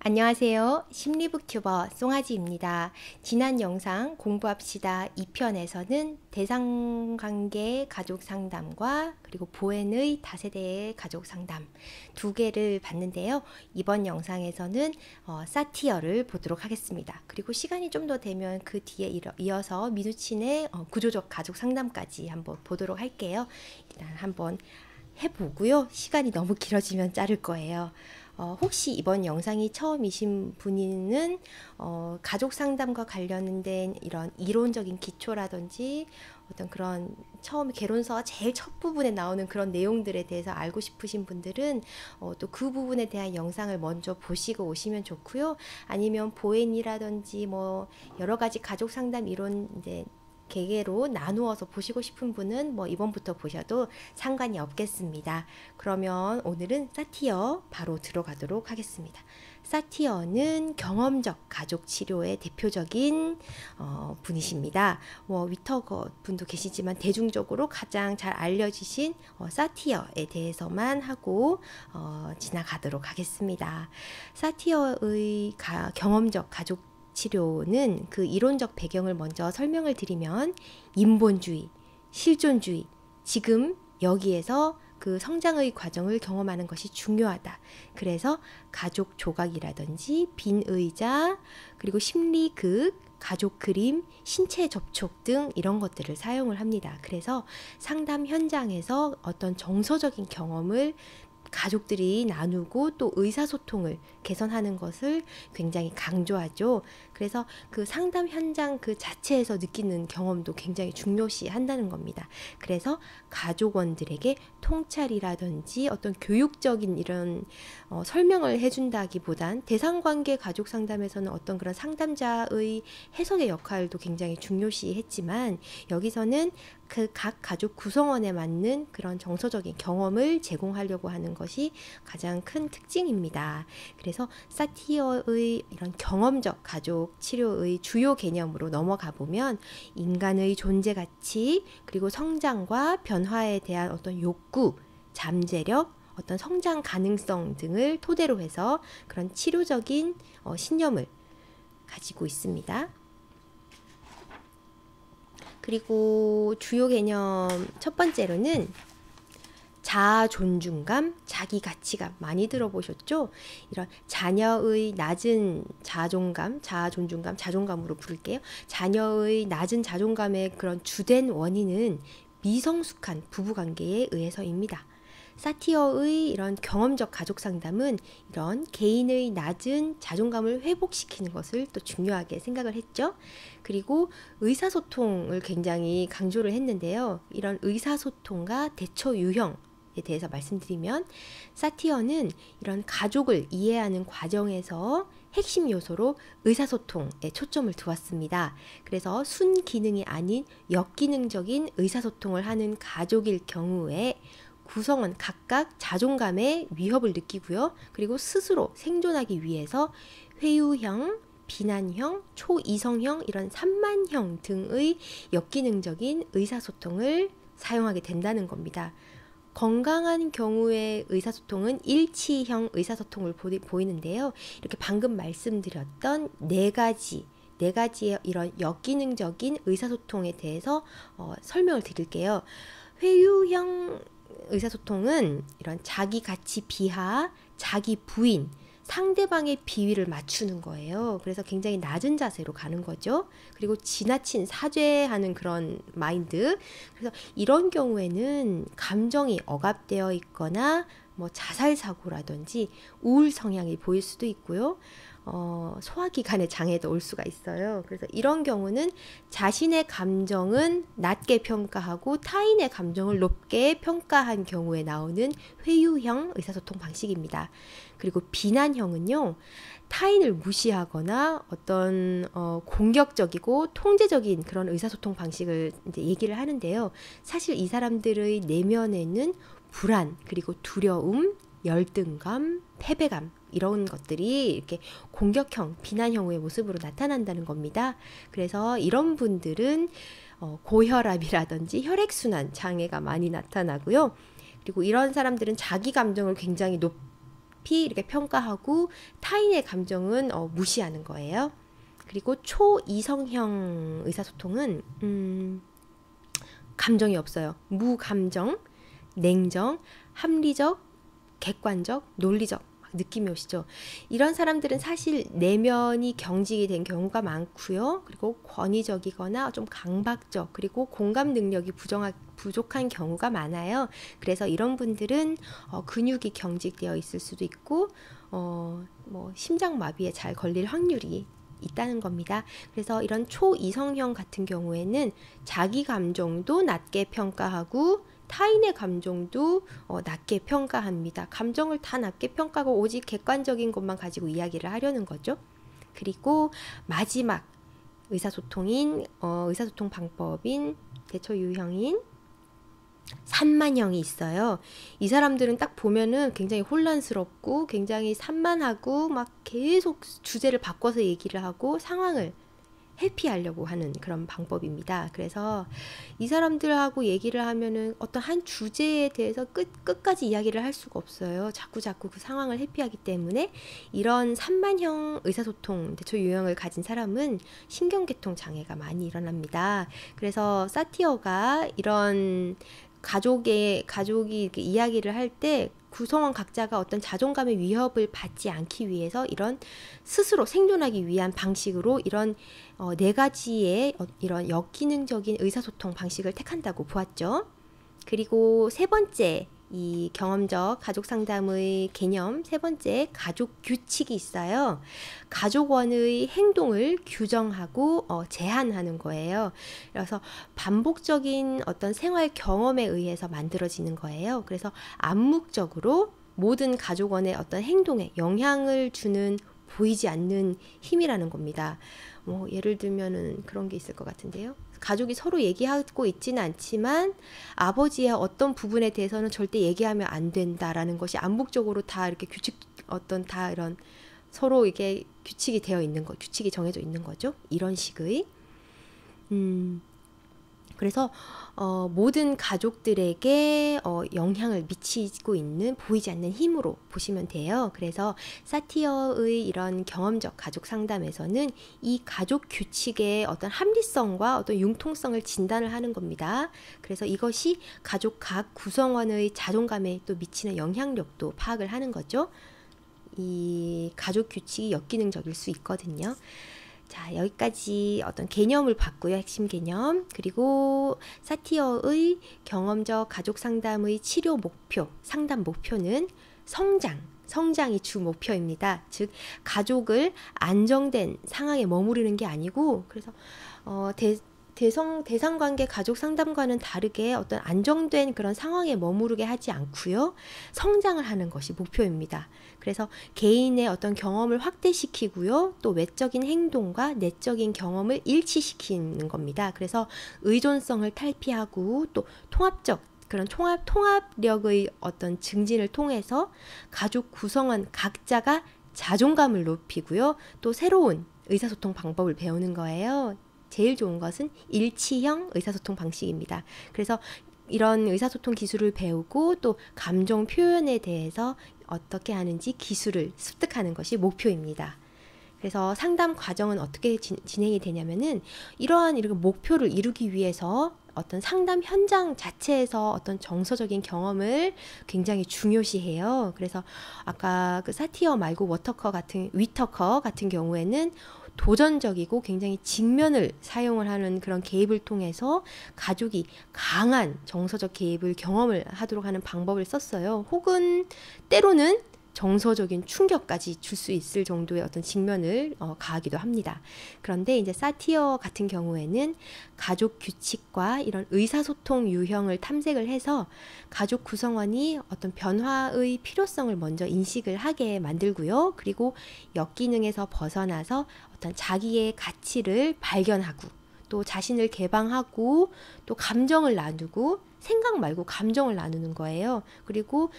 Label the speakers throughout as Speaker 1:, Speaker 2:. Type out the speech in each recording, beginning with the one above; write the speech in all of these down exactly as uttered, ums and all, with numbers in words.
Speaker 1: 안녕하세요. 심리북튜버 송아지입니다. 지난 영상 공부합시다 이 편에서는 대상관계 가족상담과 그리고 보엔의 다세대의 가족상담 두 개를 봤는데요. 이번 영상에서는 어, 사티어를 보도록 하겠습니다. 그리고 시간이 좀 더 되면 그 뒤에 이어서 미누친의 어, 구조적 가족상담까지 한번 보도록 할게요. 일단 한번 해보고요. 시간이 너무 길어지면 자를 거예요. 어, 혹시 이번 영상이 처음이신 분은 어, 가족 상담과 관련된 이런 이론적인 기초라든지 어떤 그런 처음 개론서 제일 첫 부분에 나오는 그런 내용들에 대해서 알고 싶으신 분들은 어, 또 그 부분에 대한 영상을 먼저 보시고 오시면 좋고요. 아니면 보엔이라든지 뭐 여러 가지 가족 상담 이론 이제 개개로 나누어서 보시고 싶은 분은 뭐 이번부터 보셔도 상관이 없겠습니다. 그러면 오늘은 사티어 바로 들어가도록 하겠습니다. 사티어는 경험적 가족 치료의 대표적인 어, 분이십니다. 뭐 위터거 분도 계시지만 대중적으로 가장 잘 알려지신 어, 사티어에 대해서만 하고 어, 지나가도록 하겠습니다. 사티어의 가, 경험적 가족 치료는 그 이론적 배경을 먼저 설명을 드리면 인본주의, 실존주의, 지금 여기에서 그 성장의 과정을 경험하는 것이 중요하다. 그래서 가족 조각이라든지 빈 의자, 그리고 심리극, 가족 그림, 신체 접촉 등 이런 것들을 사용을 합니다. 그래서 상담 현장에서 어떤 정서적인 경험을 가족들이 나누고 또 의사소통을 개선하는 것을 굉장히 강조하죠. 그래서 그 상담 현장 그 자체에서 느끼는 경험도 굉장히 중요시 한다는 겁니다. 그래서 가족원들에게 통찰이라든지 어떤 교육적인 이런 어, 설명을 해준다기보단 대상관계 가족 상담에서는 어떤 그런 상담자의 해석의 역할도 굉장히 중요시 했지만 여기서는 그 각 가족 구성원에 맞는 그런 정서적인 경험을 제공하려고 하는 것이 가장 큰 특징입니다. 그래서 사티어의 이런 경험적 가족 치료의 주요 개념으로 넘어가 보면 인간의 존재 가치, 그리고 성장과 변화에 대한 어떤 욕구, 잠재력, 어떤 성장 가능성 등을 토대로 해서 그런 치료적인 어, 신념을 가지고 있습니다. 그리고 주요 개념 첫 번째로는 자아 존중감, 자기 가치감 많이 들어보셨죠? 이런 자녀의 낮은 자존감, 자아 존중감, 자존감으로 부를게요. 자녀의 낮은 자존감의 그런 주된 원인은 미성숙한 부부관계에 의해서입니다. 사티어의 이런 경험적 가족 상담은 이런 개인의 낮은 자존감을 회복시키는 것을 또 중요하게 생각을 했죠. 그리고 의사소통을 굉장히 강조를 했는데요. 이런 의사소통과 대처 유형에 대해서 말씀드리면 사티어는 이런 가족을 이해하는 과정에서 핵심 요소로 의사소통에 초점을 두었습니다. 그래서 순기능이 아닌 역기능적인 의사소통을 하는 가족일 경우에 구성원 각각 자존감의 위협을 느끼고요. 그리고 스스로 생존하기 위해서 회유형, 비난형, 초이성형, 이런 산만형 등의 역기능적인 의사소통을 사용하게 된다는 겁니다. 건강한 경우의 의사소통은 일치형 의사소통을 보이는데요. 이렇게 방금 말씀드렸던 네 가지 네 가지의 이런 역기능적인 의사소통에 대해서 어, 설명을 드릴게요. 회유형 의사소통은 이런 자기 가치 비하, 자기 부인, 상대방의 비위를 맞추는 거예요. 그래서 굉장히 낮은 자세로 가는 거죠. 그리고 지나친 사죄하는 그런 마인드. 그래서 이런 경우에는 감정이 억압되어 있거나 뭐 자살 사고라든지 우울 성향이 보일 수도 있고요. 어, 소화기관의 장애도 올 수가 있어요. 그래서 이런 경우는 자신의 감정은 낮게 평가하고 타인의 감정을 높게 평가한 경우에 나오는 회유형 의사소통 방식입니다. 그리고 비난형은요, 타인을 무시하거나 어떤 어, 공격적이고 통제적인 그런 의사소통 방식을 이제 얘기를 하는데요. 사실 이 사람들의 내면에는 불안, 그리고 두려움, 열등감, 패배감 이런 것들이 이렇게 공격형, 비난형의 모습으로 나타난다는 겁니다. 그래서 이런 분들은 어, 고혈압이라든지 혈액순환 장애가 많이 나타나고요. 그리고 이런 사람들은 자기 감정을 굉장히 높 높이 이렇게 평가하고 타인의 감정은 어, 무시하는 거예요. 그리고 초이성형 의사소통은 음, 감정이 없어요. 무감정, 냉정, 합리적, 객관적, 논리적 느낌이 오시죠? 이런 사람들은 사실 내면이 경직이 된 경우가 많고요. 그리고 권위적이거나 좀 강박적, 그리고 공감 능력이 부정하, 부족한 경우가 많아요. 그래서 이런 분들은 어, 근육이 경직되어 있을 수도 있고 어, 뭐 심장마비에 잘 걸릴 확률이 있다는 겁니다. 그래서 이런 초이성형 같은 경우에는 자기 감정도 낮게 평가하고 타인의 감정도 어, 낮게 평가합니다. 감정을 다 낮게 평가하고 오직 객관적인 것만 가지고 이야기를 하려는 거죠. 그리고 마지막 의사소통인 어, 의사소통 방법인 대처 유형인 산만형이 있어요. 이 사람들은 딱 보면은 굉장히 혼란스럽고 굉장히 산만하고 막 계속 주제를 바꿔서 얘기를 하고 상황을 회피하려고 하는 그런 방법입니다. 그래서 이 사람들하고 얘기를 하면은 어떤 한 주제에 대해서 끝, 끝까지 이야기를 할 수가 없어요. 자꾸 자꾸 그 상황을 회피하기 때문에 이런 산만형 의사소통 대처 유형을 가진 사람은 신경계통 장애가 많이 일어납니다. 그래서 사티어가 이런 가족의 가족이 이렇게 이야기를 할 때 구성원 각자가 어떤 자존감의 위협을 받지 않기 위해서 이런 스스로 생존하기 위한 방식으로 이런 어, 네 가지의 어, 이런 역기능적인 의사소통 방식을 택한다고 보았죠. 그리고 세 번째 이 경험적 가족 상담의 개념 세 번째 가족 규칙이 있어요. 가족원의 행동을 규정하고 어, 제한하는 거예요. 그래서 반복적인 어떤 생활 경험에 의해서 만들어지는 거예요. 그래서 암묵적으로 모든 가족원의 어떤 행동에 영향을 주는 보이지 않는 힘이라는 겁니다. 뭐 예를 들면은 그런 게 있을 것 같은데요. 가족이 서로 얘기하고 있지는 않지만 아버지의 어떤 부분에 대해서는 절대 얘기하면 안 된다라는 것이 암묵적으로 다 이렇게 규칙 어떤 다 이런 서로 이게 규칙이 되어 있는 거, 규칙이 정해져 있는 거죠. 이런 식의 음. 그래서 어, 모든 가족들에게 어, 영향을 미치고 있는 보이지 않는 힘으로 보시면 돼요. 그래서 사티어의 이런 경험적 가족 상담에서는 이 가족 규칙의 어떤 합리성과 어떤 융통성을 진단을 하는 겁니다. 그래서 이것이 가족 각 구성원의 자존감에 또 미치는 영향력도 파악을 하는 거죠. 이 가족 규칙이 역기능적일 수 있거든요. 자, 여기까지 어떤 개념을 봤고요. 핵심 개념. 그리고 사티어의 경험적 가족 상담의 치료 목표, 상담 목표는 성장, 성장이 주 목표입니다. 즉, 가족을 안정된 상황에 머무르는 게 아니고, 그래서 어, 대, 대성, 대상관계 가족 상담과는 다르게 어떤 안정된 그런 상황에 머무르게 하지 않고요. 성장을 하는 것이 목표입니다. 그래서 개인의 어떤 경험을 확대시키고요. 또 외적인 행동과 내적인 경험을 일치시키는 겁니다. 그래서 의존성을 탈피하고 또 통합적 그런 통합, 통합력의 어떤 증진을 통해서 가족 구성원 각자가 자존감을 높이고요. 또 새로운 의사소통 방법을 배우는 거예요. 제일 좋은 것은 일치형 의사소통 방식입니다. 그래서 이런 의사소통 기술을 배우고 또 감정 표현에 대해서 어떻게 하는지 기술을 습득하는 것이 목표입니다. 그래서 상담 과정은 어떻게 진, 진행이 되냐면은 이러한 이렇게 목표를 이루기 위해서 어떤 상담 현장 자체에서 어떤 정서적인 경험을 굉장히 중요시해요. 그래서 아까 그 사티어 말고 워터커 같은 위터커 같은 경우에는 도전적이고 굉장히 직면을 사용을 하는 그런 개입을 통해서 가족이 강한 정서적 개입을 경험을 하도록 하는 방법을 썼어요. 혹은 때로는 정서적인 충격까지 줄 수 있을 정도의 어떤 직면을 어, 가하기도 합니다. 그런데 이제 사티어 같은 경우에는 가족 규칙과 이런 의사소통 유형을 탐색을 해서 가족 구성원이 어떤 변화의 필요성을 먼저 인식을 하게 만들고요. 그리고 역기능에서 벗어나서 어떤 자기의 가치를 발견하고 또 자신을 개방하고 또 감정을 나누고 생각 말고 감정을 나누는 거예요. 그리고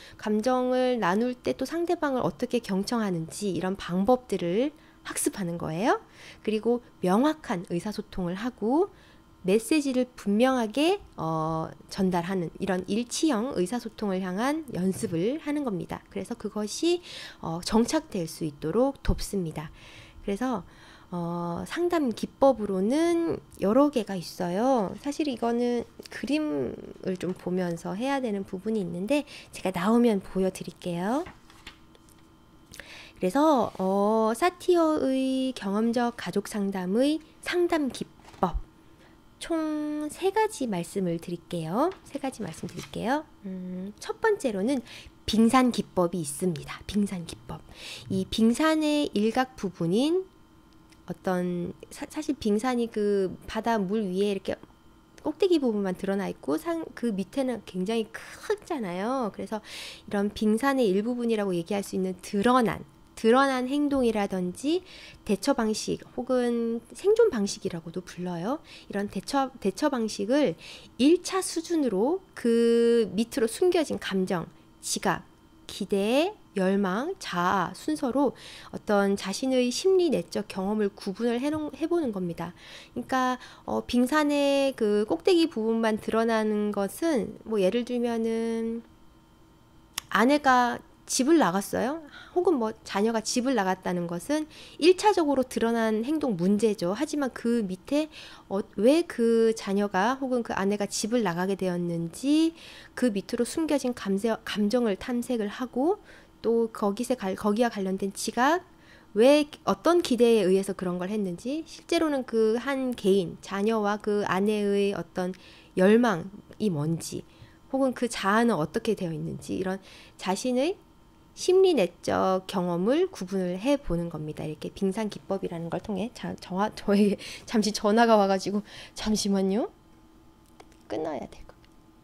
Speaker 1: 감정을 나눌 때 또 상대방을 어떻게 경청하는지 이런 방법들을 학습하는 거예요. 그리고 명확한 의사소통을 하고 메시지를 분명하게 어, 전달하는 이런 일치형 의사소통을 향한 연습을 하는 겁니다. 그래서 그것이 어, 정착될 수 있도록 돕습니다. 그래서 어, 상담 기법으로는 여러 개가 있어요. 사실 이거는 그림을 좀 보면서 해야 되는 부분이 있는데 제가 나오면 보여드릴게요. 그래서 어, 사티어의 경험적 가족 상담의 상담 기법 총 세 가지 말씀을 드릴게요. 세 가지 말씀드릴게요. 음, 첫 번째로는 빙산 기법이 있습니다. 빙산 기법. 이 빙산의 일각 부분인 어떤 사, 사실 빙산이 그 바다 물 위에 이렇게 꼭대기 부분만 드러나 있고 상, 그 밑에는 굉장히 크잖아요. 그래서 이런 빙산의 일부분이라고 얘기할 수 있는 드러난 드러난 행동이라든지 대처 방식 혹은 생존 방식이라고도 불러요. 이런 대처, 대처 방식을 일 차 수준으로 그 밑으로 숨겨진 감정, 지각, 기대, 열망, 자아 순서로 어떤 자신의 심리 내적 경험을 구분을 해놓, 해보는 겁니다. 그러니까 어, 빙산의 그 꼭대기 부분만 드러나는 것은 뭐 예를 들면은 아내가 집을 나갔어요. 혹은 뭐 자녀가 집을 나갔다는 것은 일 차적으로 드러난 행동 문제죠. 하지만 그 밑에 어, 왜 그 자녀가 혹은 그 아내가 집을 나가게 되었는지 그 밑으로 숨겨진 감세, 감정을 탐색을 하고 또 거기서 갈, 거기와 관련된 지각, 왜 어떤 기대에 의해서 그런 걸 했는지 실제로는 그 한 개인 자녀와 그 아내의 어떤 열망이 뭔지 혹은 그 자아는 어떻게 되어 있는지 이런 자신의 심리 내적 경험을 구분을 해보는 겁니다. 이렇게 빙산 기법이라는 걸 통해 자, 저, 저에게 잠시 전화가 와가지고 잠시만요. 끊어야 될 것.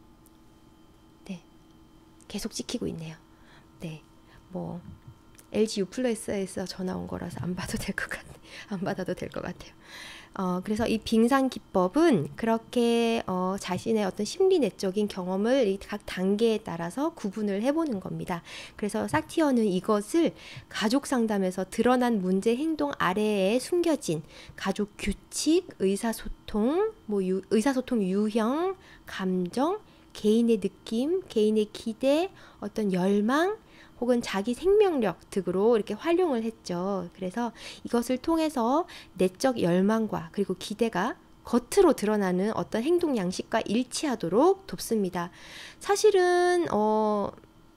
Speaker 1: 네, 계속 찍히고 있네요. 네, 뭐 엘지 U 플러스에서 전화 온 거라서 안 봐도 될 것 같네. 안 받아도 될 것 같아요. 어, 그래서 이 빙산 기법은 그렇게 어, 자신의 어떤 심리 내적인 경험을 이 각 단계에 따라서 구분을 해보는 겁니다. 그래서 사티어는 이것을 가족 상담에서 드러난 문제 행동 아래에 숨겨진 가족 규칙, 의사소통, 뭐 유, 의사소통 유형, 감정, 개인의 느낌, 개인의 기대, 어떤 열망, 혹은 자기 생명력 등으로 이렇게 활용을 했죠. 그래서 이것을 통해서 내적 열망과 그리고 기대가 겉으로 드러나는 어떤 행동 양식과 일치하도록 돕습니다. 사실은 어,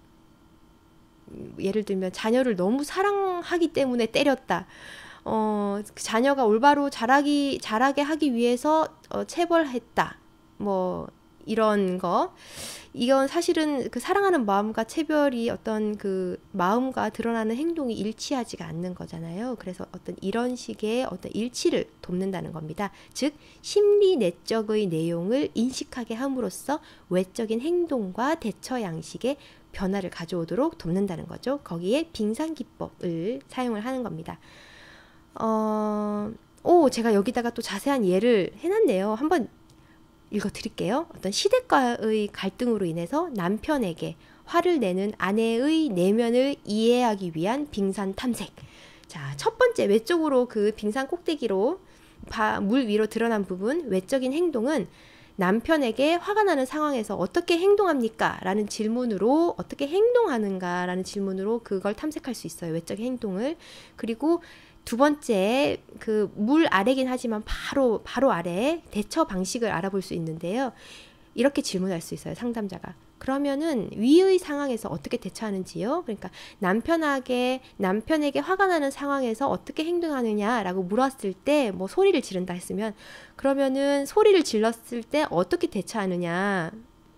Speaker 1: 예를 들면 자녀를 너무 사랑하기 때문에 때렸다. 어, 자녀가 올바로 자라기, 자라게 하기 위해서 어, 체벌했다. 뭐 이런 거 이건 사실은 그 사랑하는 마음과 체벌이 어떤 그 마음과 드러나는 행동이 일치하지가 않는 거잖아요. 그래서 어떤 이런 식의 어떤 일치를 돕는다는 겁니다. 즉 심리 내적의 내용을 인식하게 함으로써 외적인 행동과 대처 양식의 변화를 가져오도록 돕는다는 거죠. 거기에 빙산 기법을 사용을 하는 겁니다. 어, 오, 제가 여기다가 또 자세한 예를 해놨네요. 한번 읽어드릴게요. 어떤 시댁과의 갈등으로 인해서 남편에게 화를 내는 아내의 내면을 이해하기 위한 빙산 탐색. 자, 첫 번째 외적으로 그 빙산 꼭대기로 바, 물 위로 드러난 부분 외적인 행동은 남편에게 화가 나는 상황에서 어떻게 행동합니까? 라는 질문으로 어떻게 행동하는가? 라는 질문으로 그걸 탐색할 수 있어요. 외적 행동을. 그리고 두 번째, 그 물 아래긴 하지만 바로 바로 아래 대처 방식을 알아볼 수 있는데요. 이렇게 질문할 수 있어요. 상담자가. 그러면은 위의 상황에서 어떻게 대처하는지요? 그러니까 남편에게 남편에게 화가 나는 상황에서 어떻게 행동하느냐라고 물었을 때 뭐 소리를 지른다 했으면 그러면은 소리를 질렀을 때 어떻게 대처하느냐?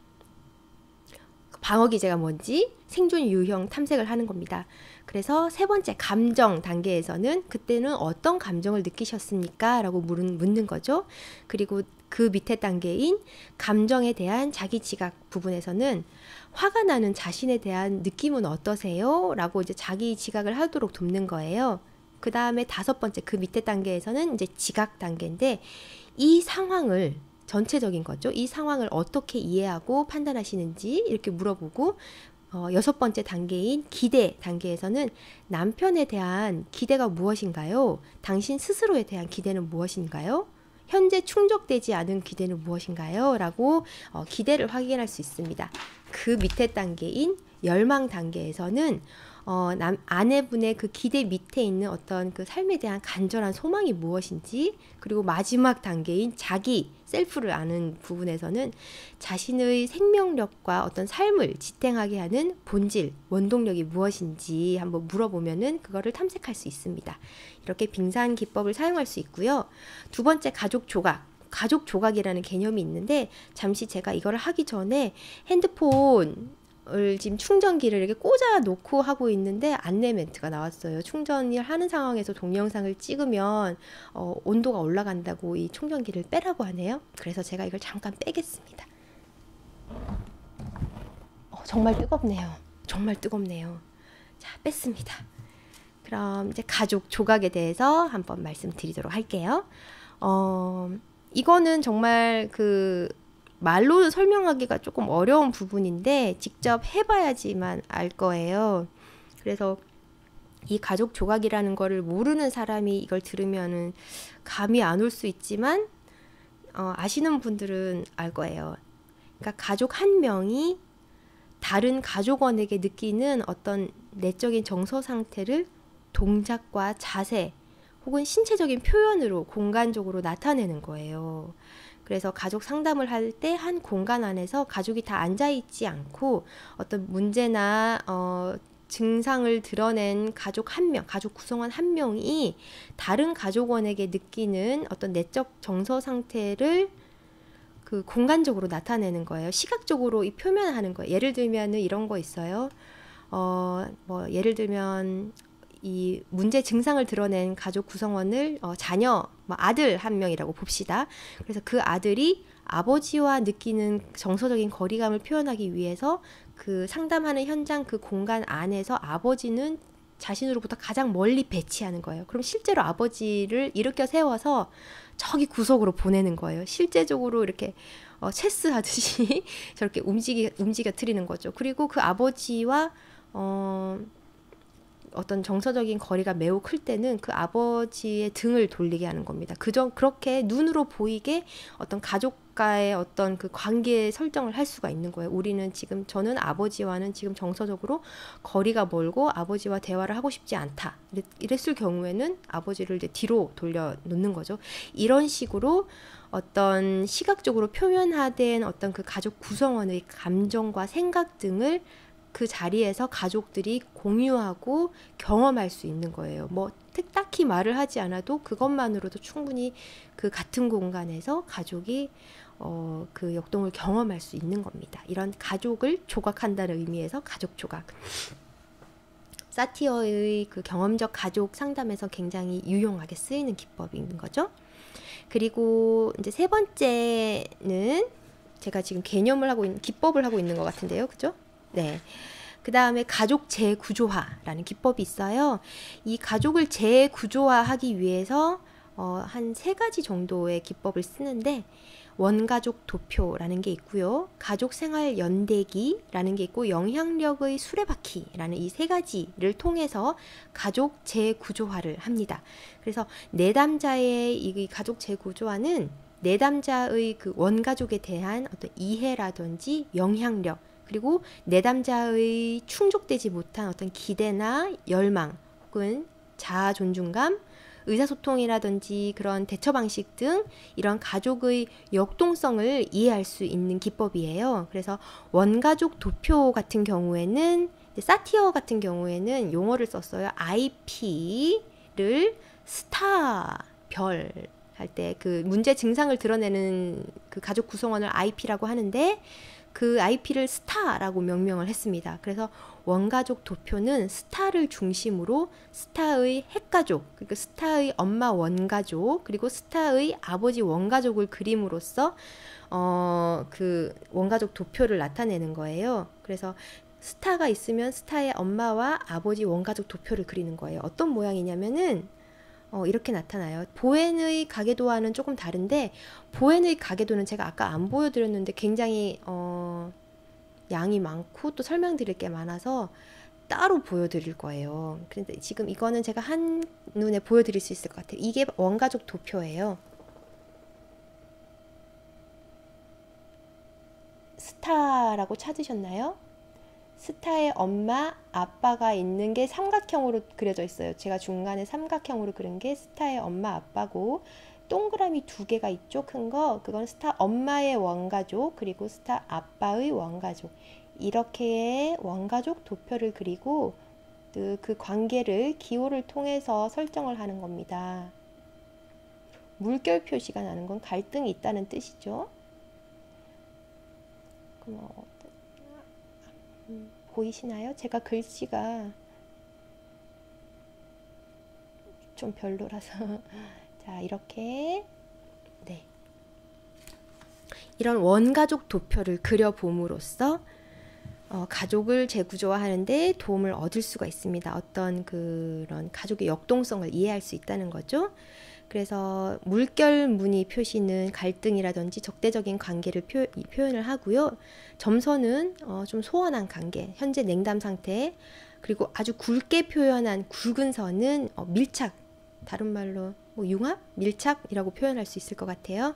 Speaker 1: 방어 기제가 뭔지 생존 유형 탐색을 하는 겁니다. 그래서 세 번째 감정 단계에서는 그때는 어떤 감정을 느끼셨습니까? 라고 물은, 묻는 거죠. 그리고 그 밑에 단계인 감정에 대한 자기 지각 부분에서는 화가 나는 자신에 대한 느낌은 어떠세요? 라고 이제 자기 지각을 하도록 돕는 거예요. 그 다음에 다섯 번째 그 밑에 단계에서는 이제 지각 단계인데 이 상황을 전체적인 거죠. 이 상황을 어떻게 이해하고 판단하시는지 이렇게 물어보고 어, 여섯 번째 단계인 기대 단계에서는 남편에 대한 기대가 무엇인가요? 당신 스스로에 대한 기대는 무엇인가요? 현재 충족되지 않은 기대는 무엇인가요? 라고 어, 기대를 확인할 수 있습니다. 그 밑에 단계인 열망 단계에서는 어, 남, 아내분의 그 기대 밑에 있는 어떤 그 삶에 대한 간절한 소망이 무엇인지, 그리고 마지막 단계인 자기 셀프를 아는 부분에서는 자신의 생명력과 어떤 삶을 지탱하게 하는 본질, 원동력이 무엇인지 한번 물어보면은 그거를 탐색할 수 있습니다. 이렇게 빙산 기법을 사용할 수 있고요. 두 번째, 가족 조각. 가족 조각이라는 개념이 있는데, 잠시 제가 이걸 하기 전에 핸드폰 을 지금 충전기를 이렇게 꽂아 놓고 하고 있는데 안내 멘트가 나왔어요. 충전을 하는 상황에서 동영상을 찍으면 어, 온도가 올라간다고 이 충전기를 빼라고 하네요. 그래서 제가 이걸 잠깐 빼겠습니다. 어, 정말 뜨겁네요. 정말 뜨겁네요. 자, 뺐습니다. 그럼 이제 가족 조각에 대해서 한번 말씀드리도록 할게요. 어, 이거는 정말 그 말로 설명하기가 조금 어려운 부분인데 직접 해봐야지만 알 거예요. 그래서 이 가족 조각이라는 거를 모르는 사람이 이걸 들으면은 감이 안 올 수 있지만 어, 아시는 분들은 알 거예요. 그러니까 가족 한 명이 다른 가족원에게 느끼는 어떤 내적인 정서 상태를 동작과 자세 혹은 신체적인 표현으로 공간적으로 나타내는 거예요. 그래서 가족 상담을 할 때 한 공간 안에서 가족이 다 앉아있지 않고 어떤 문제나 어, 증상을 드러낸 가족 한 명, 가족 구성원 한 명이 다른 가족원에게 느끼는 어떤 내적 정서 상태를 그 공간적으로 나타내는 거예요. 시각적으로 이 표현하는 거예요. 예를 들면 이런 거 있어요. 어, 뭐 예를 들면 이 문제 증상을 드러낸 가족 구성원을 어, 자녀, 뭐 아들 한 명이라고 봅시다. 그래서 그 아들이 아버지와 느끼는 정서적인 거리감을 표현하기 위해서 그 상담하는 현장 그 공간 안에서 아버지는 자신으로부터 가장 멀리 배치하는 거예요. 그럼 실제로 아버지를 일으켜 세워서 저기 구석으로 보내는 거예요. 실제적으로 이렇게 어, 체스 하듯이 저렇게 움직이, 움직여뜨리는 거죠. 그리고 그 아버지와 어, 어떤 정서적인 거리가 매우 클 때는 그 아버지의 등을 돌리게 하는 겁니다. 그저 그렇게 눈으로 보이게 어떤 가족과의 어떤 그 관계 설정을 할 수가 있는 거예요. 우리는 지금 저는 아버지와는 지금 정서적으로 거리가 멀고 아버지와 대화를 하고 싶지 않다. 이랬을 경우에는 아버지를 이제 뒤로 돌려 놓는 거죠. 이런 식으로 어떤 시각적으로 표현화된 어떤 그 가족 구성원의 감정과 생각 등을 그 자리에서 가족들이 공유하고 경험할 수 있는 거예요. 뭐 딱히 말을 하지 않아도 그것만으로도 충분히 그 같은 공간에서 가족이 어, 그 역동을 경험할 수 있는 겁니다. 이런 가족을 조각한다는 의미에서 가족 조각. 사티어의 그 경험적 가족 상담에서 굉장히 유용하게 쓰이는 기법인 거죠. 그리고 이제 세 번째는 제가 지금 개념을 하고 있는 기법을 하고 있는 것 같은데요, 그죠? 네. 그 다음에 가족 재구조화라는 기법이 있어요. 이 가족을 재구조화하기 위해서 어, 한 세 가지 정도의 기법을 쓰는데 원가족 도표라는 게 있고요. 가족 생활 연대기라는 게 있고 영향력의 수레바퀴라는 이 세 가지를 통해서 가족 재구조화를 합니다. 그래서 내담자의 이 가족 재구조화는 내담자의 그 원가족에 대한 어떤 이해라든지 영향력 그리고 내담자의 충족되지 못한 어떤 기대나 열망 혹은 자아 존중감, 의사소통이라든지 그런 대처 방식 등 이런 가족의 역동성을 이해할 수 있는 기법이에요. 그래서 원가족 도표 같은 경우에는 사티어 같은 경우에는 용어를 썼어요. 아이피를 스타 별 할 때 그 문제 증상을 드러내는 그 가족 구성원을 아이피라고 하는데 그 아이피를 스타라고 명명을 했습니다. 그래서 원가족 도표는 스타를 중심으로 스타의 핵가족, 그러니까 스타의 엄마 원가족, 그리고 스타의 아버지 원가족을 그림으로써 어, 그 원가족 도표를 나타내는 거예요. 그래서 스타가 있으면 스타의 엄마와 아버지 원가족 도표를 그리는 거예요. 어떤 모양이냐면은 어, 이렇게 나타나요. 보엔의 가계도와는 조금 다른데 보엔의 가계도는 제가 아까 안 보여드렸는데 굉장히 어, 양이 많고 또 설명드릴 게 많아서 따로 보여드릴 거예요. 그런데 지금 이거는 제가 한눈에 보여드릴 수 있을 것 같아요. 이게 원가족 도표예요. 스타라고 찾으셨나요? 스타의 엄마, 아빠가 있는 게 삼각형으로 그려져 있어요. 제가 중간에 삼각형으로 그린 게 스타의 엄마, 아빠고, 동그라미 두 개가 있죠. 큰 거. 그건 스타 엄마의 원가족, 그리고 스타 아빠의 원가족. 이렇게 원가족 도표를 그리고 그 관계를 기호를 통해서 설정을 하는 겁니다. 물결 표시가 나는 건 갈등이 있다는 뜻이죠. 그럼 음, 보이시나요? 제가 글씨가 좀 별로라서 자, 이렇게 네. 이런 원가족 도표를 그려봄으로써 어, 가족을 재구조화하는데 도움을 얻을 수가 있습니다. 어떤 그런 가족의 역동성을 이해할 수 있다는 거죠. 그래서 물결 무늬 표시는 갈등이라든지 적대적인 관계를 표, 표현을 하고요. 점선은 어, 좀 소원한 관계, 현재 냉담 상태, 그리고 아주 굵게 표현한 굵은 선은 어, 밀착, 다른 말로 뭐 융합? 밀착이라고 표현할 수 있을 것 같아요.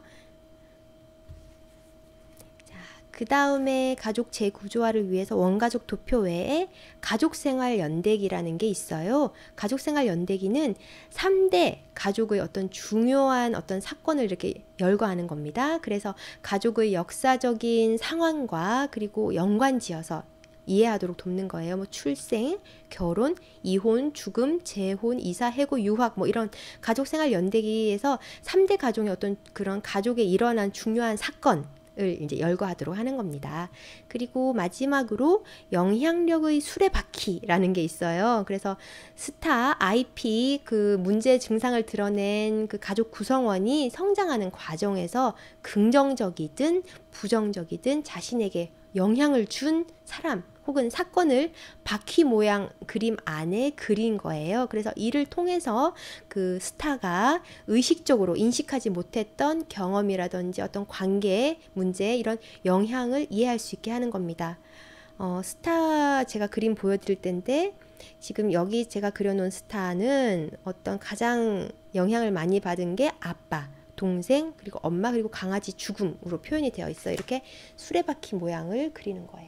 Speaker 1: 그 다음에 가족 재구조화를 위해서 원가족 도표 외에 가족생활 연대기라는 게 있어요. 가족생활 연대기는 삼 대 가족의 어떤 중요한 어떤 사건을 이렇게 열거하는 겁니다. 그래서 가족의 역사적인 상황과 그리고 연관지어서 이해하도록 돕는 거예요. 뭐 출생, 결혼, 이혼, 죽음, 재혼, 이사, 해고, 유학 뭐 이런 가족생활 연대기에서 삼 대 가족의 어떤 그런 가족에 일어난 중요한 사건 을 이제 열거하도록 하는 겁니다. 그리고 마지막으로 영향력의 수레바퀴라는 게 있어요. 그래서 스타, 아이피 그 문제 증상을 드러낸 그 가족 구성원이 성장하는 과정에서 긍정적이든 부정적이든 자신에게 영향을 준 사람 혹은 사건을 바퀴 모양 그림 안에 그린 거예요. 그래서 이를 통해서 그 스타가 의식적으로 인식하지 못했던 경험이라든지 어떤 관계 문제 이런 영향을 이해할 수 있게 하는 겁니다. 어, 스타 제가 그림 보여드릴 텐데 지금 여기 제가 그려놓은 스타는 어떤 가장 영향을 많이 받은 게 아빠, 동생, 그리고 엄마, 그리고 강아지 죽음으로 표현이 되어 있어요. 이렇게 수레바퀴 모양을 그리는 거예요.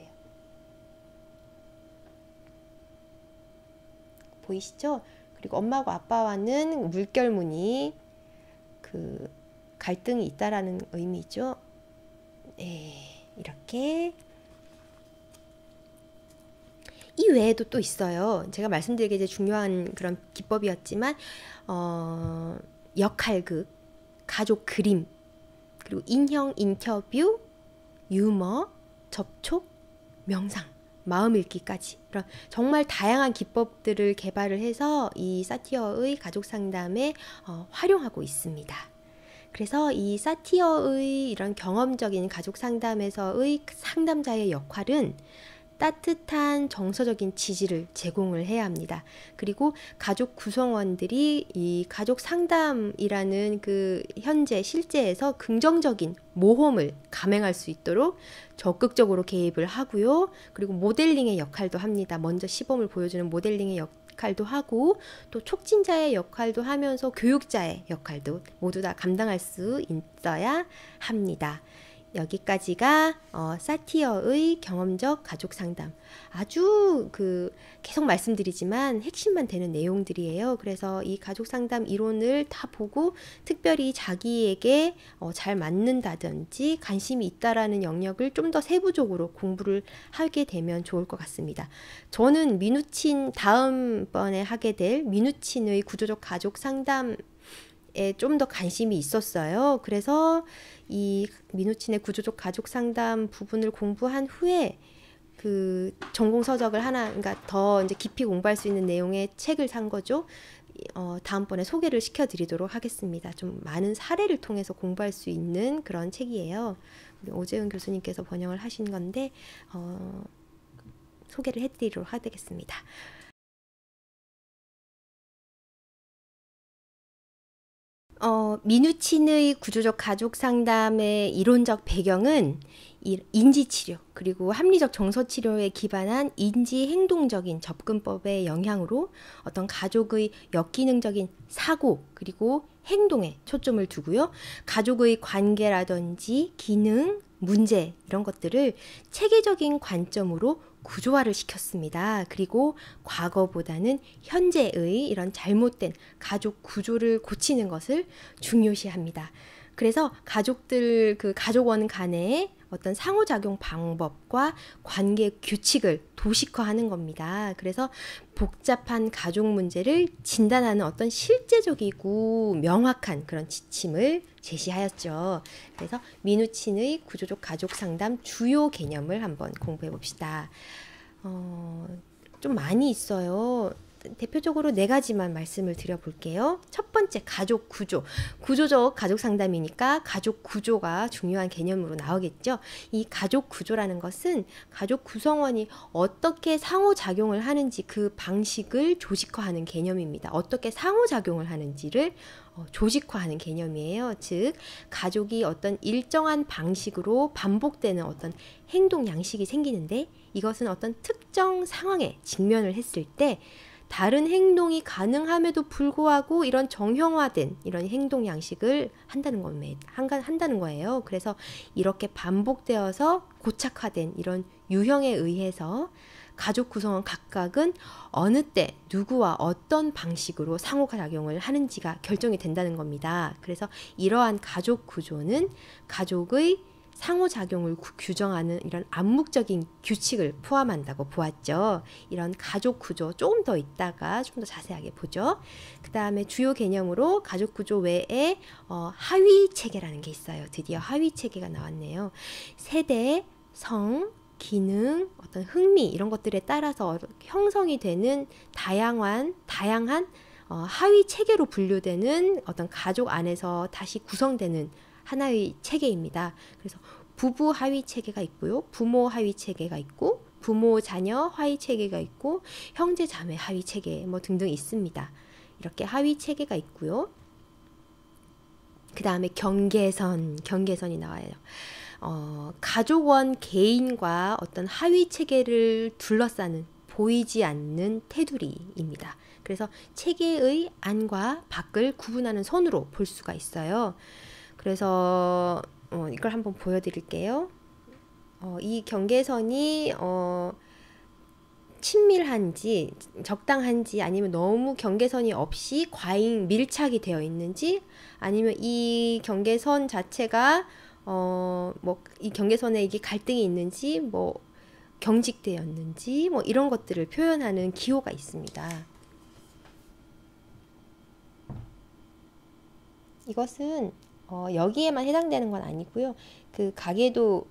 Speaker 1: 보이시죠? 그리고 엄마하고 아빠와는 물결무늬 그 갈등이 있다라는 의미죠. 네, 이렇게 이 외에도 또 있어요. 제가 말씀드리기 이제 중요한 그런 기법이었지만 어, 역할극, 가족 그림, 그리고 인형 인터뷰, 유머, 접촉, 명상, 마음 읽기까지 이런 정말 다양한 기법들을 개발을 해서 이 사티어의 가족 상담에 어, 활용하고 있습니다. 그래서 이 사티어의 이런 경험적인 가족 상담에서의 상담자의 역할은 따뜻한 정서적인 지지를 제공을 해야 합니다. 그리고 가족 구성원들이 이 가족 상담이라는 그 현재 실제에서 긍정적인 모험을 감행할 수 있도록 적극적으로 개입을 하고요. 그리고 모델링의 역할도 합니다. 먼저 시범을 보여주는 모델링의 역할도 하고 또 촉진자의 역할도 하면서 교육자의 역할도 모두 다 감당할 수 있어야 합니다. 여기까지가 어, 사티어의 경험적 가족 상담. 아주 그 계속 말씀드리지만 핵심만 되는 내용들이에요. 그래서 이 가족 상담 이론을 다 보고 특별히 자기에게 어, 잘 맞는다든지 관심이 있다라는 영역을 좀 더 세부적으로 공부를 하게 되면 좋을 것 같습니다. 저는 미누친 다음번에 하게 될 미누친의 구조적 가족 상담 좀 더 관심이 있었어요. 그래서 이 미누친의 구조적 가족 상담 부분을 공부한 후에 그 전공 서적을 하나, 그러니까 더 이제 깊이 공부할 수 있는 내용의 책을 산 거죠. 어, 다음번에 소개를 시켜드리도록 하겠습니다. 좀 많은 사례를 통해서 공부할 수 있는 그런 책이에요. 우리 오재은 교수님께서 번역을 하신 건데 어, 소개를 해드리도록 하겠습니다. 어, 미누친의 구조적 가족 상담의 이론적 배경은 인지치료 그리고 합리적 정서치료에 기반한 인지행동적인 접근법의 영향으로 어떤 가족의 역기능적인 사고 그리고 행동에 초점을 두고요. 가족의 관계라든지 기능, 문제 이런 것들을 체계적인 관점으로 구조화를 시켰습니다. 그리고 과거보다는 현재의 이런 잘못된 가족 구조를 고치는 것을 중요시합니다. 그래서 가족들 그 가족원 간의 어떤 상호작용 방법과 관계 규칙을 도식화하는 겁니다. 그래서 복잡한 가족 문제를 진단하는 어떤 실제적이고 명확한 그런 지침을 제시하였죠. 그래서 미누친의 구조적 가족 상담 주요 개념을 한번 공부해 봅시다. 어, 좀 많이 있어요. 대표적으로 네 가지만 말씀을 드려볼게요. 첫 번째, 가족 구조. 구조적 가족 상담이니까 가족 구조가 중요한 개념으로 나오겠죠. 이 가족 구조라는 것은 가족 구성원이 어떻게 상호작용을 하는지 그 방식을 조직화하는 개념입니다. 어떻게 상호작용을 하는지를 조직화하는 개념이에요. 즉, 가족이 어떤 일정한 방식으로 반복되는 어떤 행동 양식이 생기는데 이것은 어떤 특정 상황에 직면을 했을 때 다른 행동이 가능함에도 불구하고 이런 정형화된 이런 행동 양식을 한다는 겁니다. 한다는 거예요. 그래서 이렇게 반복되어서 고착화된 이런 유형에 의해서 가족 구성원 각각은 어느 때 누구와 어떤 방식으로 상호작용을 하는지가 결정이 된다는 겁니다. 그래서 이러한 가족 구조는 가족의 상호작용을 규정하는 이런 암묵적인 규칙을 포함한다고 보았죠. 이런 가족 구조 조금 더 있다가 좀 더 자세하게 보죠. 그 다음에 주요 개념으로 가족 구조 외에 어, 하위 체계라는 게 있어요. 드디어 하위 체계가 나왔네요. 세대, 성, 기능, 어떤 흥미 이런 것들에 따라서 형성이 되는 다양한 다양한 어, 하위 체계로 분류되는 어떤 가족 안에서 다시 구성되는 하나의 체계입니다. 그래서 부부 하위 체계가 있고요. 부모 하위 체계가 있고 부모 자녀 하위 체계가 있고 형제 자매 하위 체계 뭐 등등 있습니다. 이렇게 하위 체계가 있고요. 그 다음에 경계선, 경계선이 나와요. 어, 가족원 개인과 어떤 하위 체계를 둘러싸는 보이지 않는 테두리입니다. 그래서 체계의 안과 밖을 구분하는 선으로 볼 수가 있어요. 그래서 어, 이걸 한번 보여드릴게요. 어, 이 경계선이 어, 친밀한지 적당한지 아니면 너무 경계선이 없이 과잉 밀착이 되어 있는지 아니면 이 경계선 자체가 어, 뭐 이 경계선에 이게 갈등이 있는지 뭐 경직되었는지 뭐 이런 것들을 표현하는 기호가 있습니다. 이것은 어, 여기에만 해당되는 건 아니고요. 그 가계도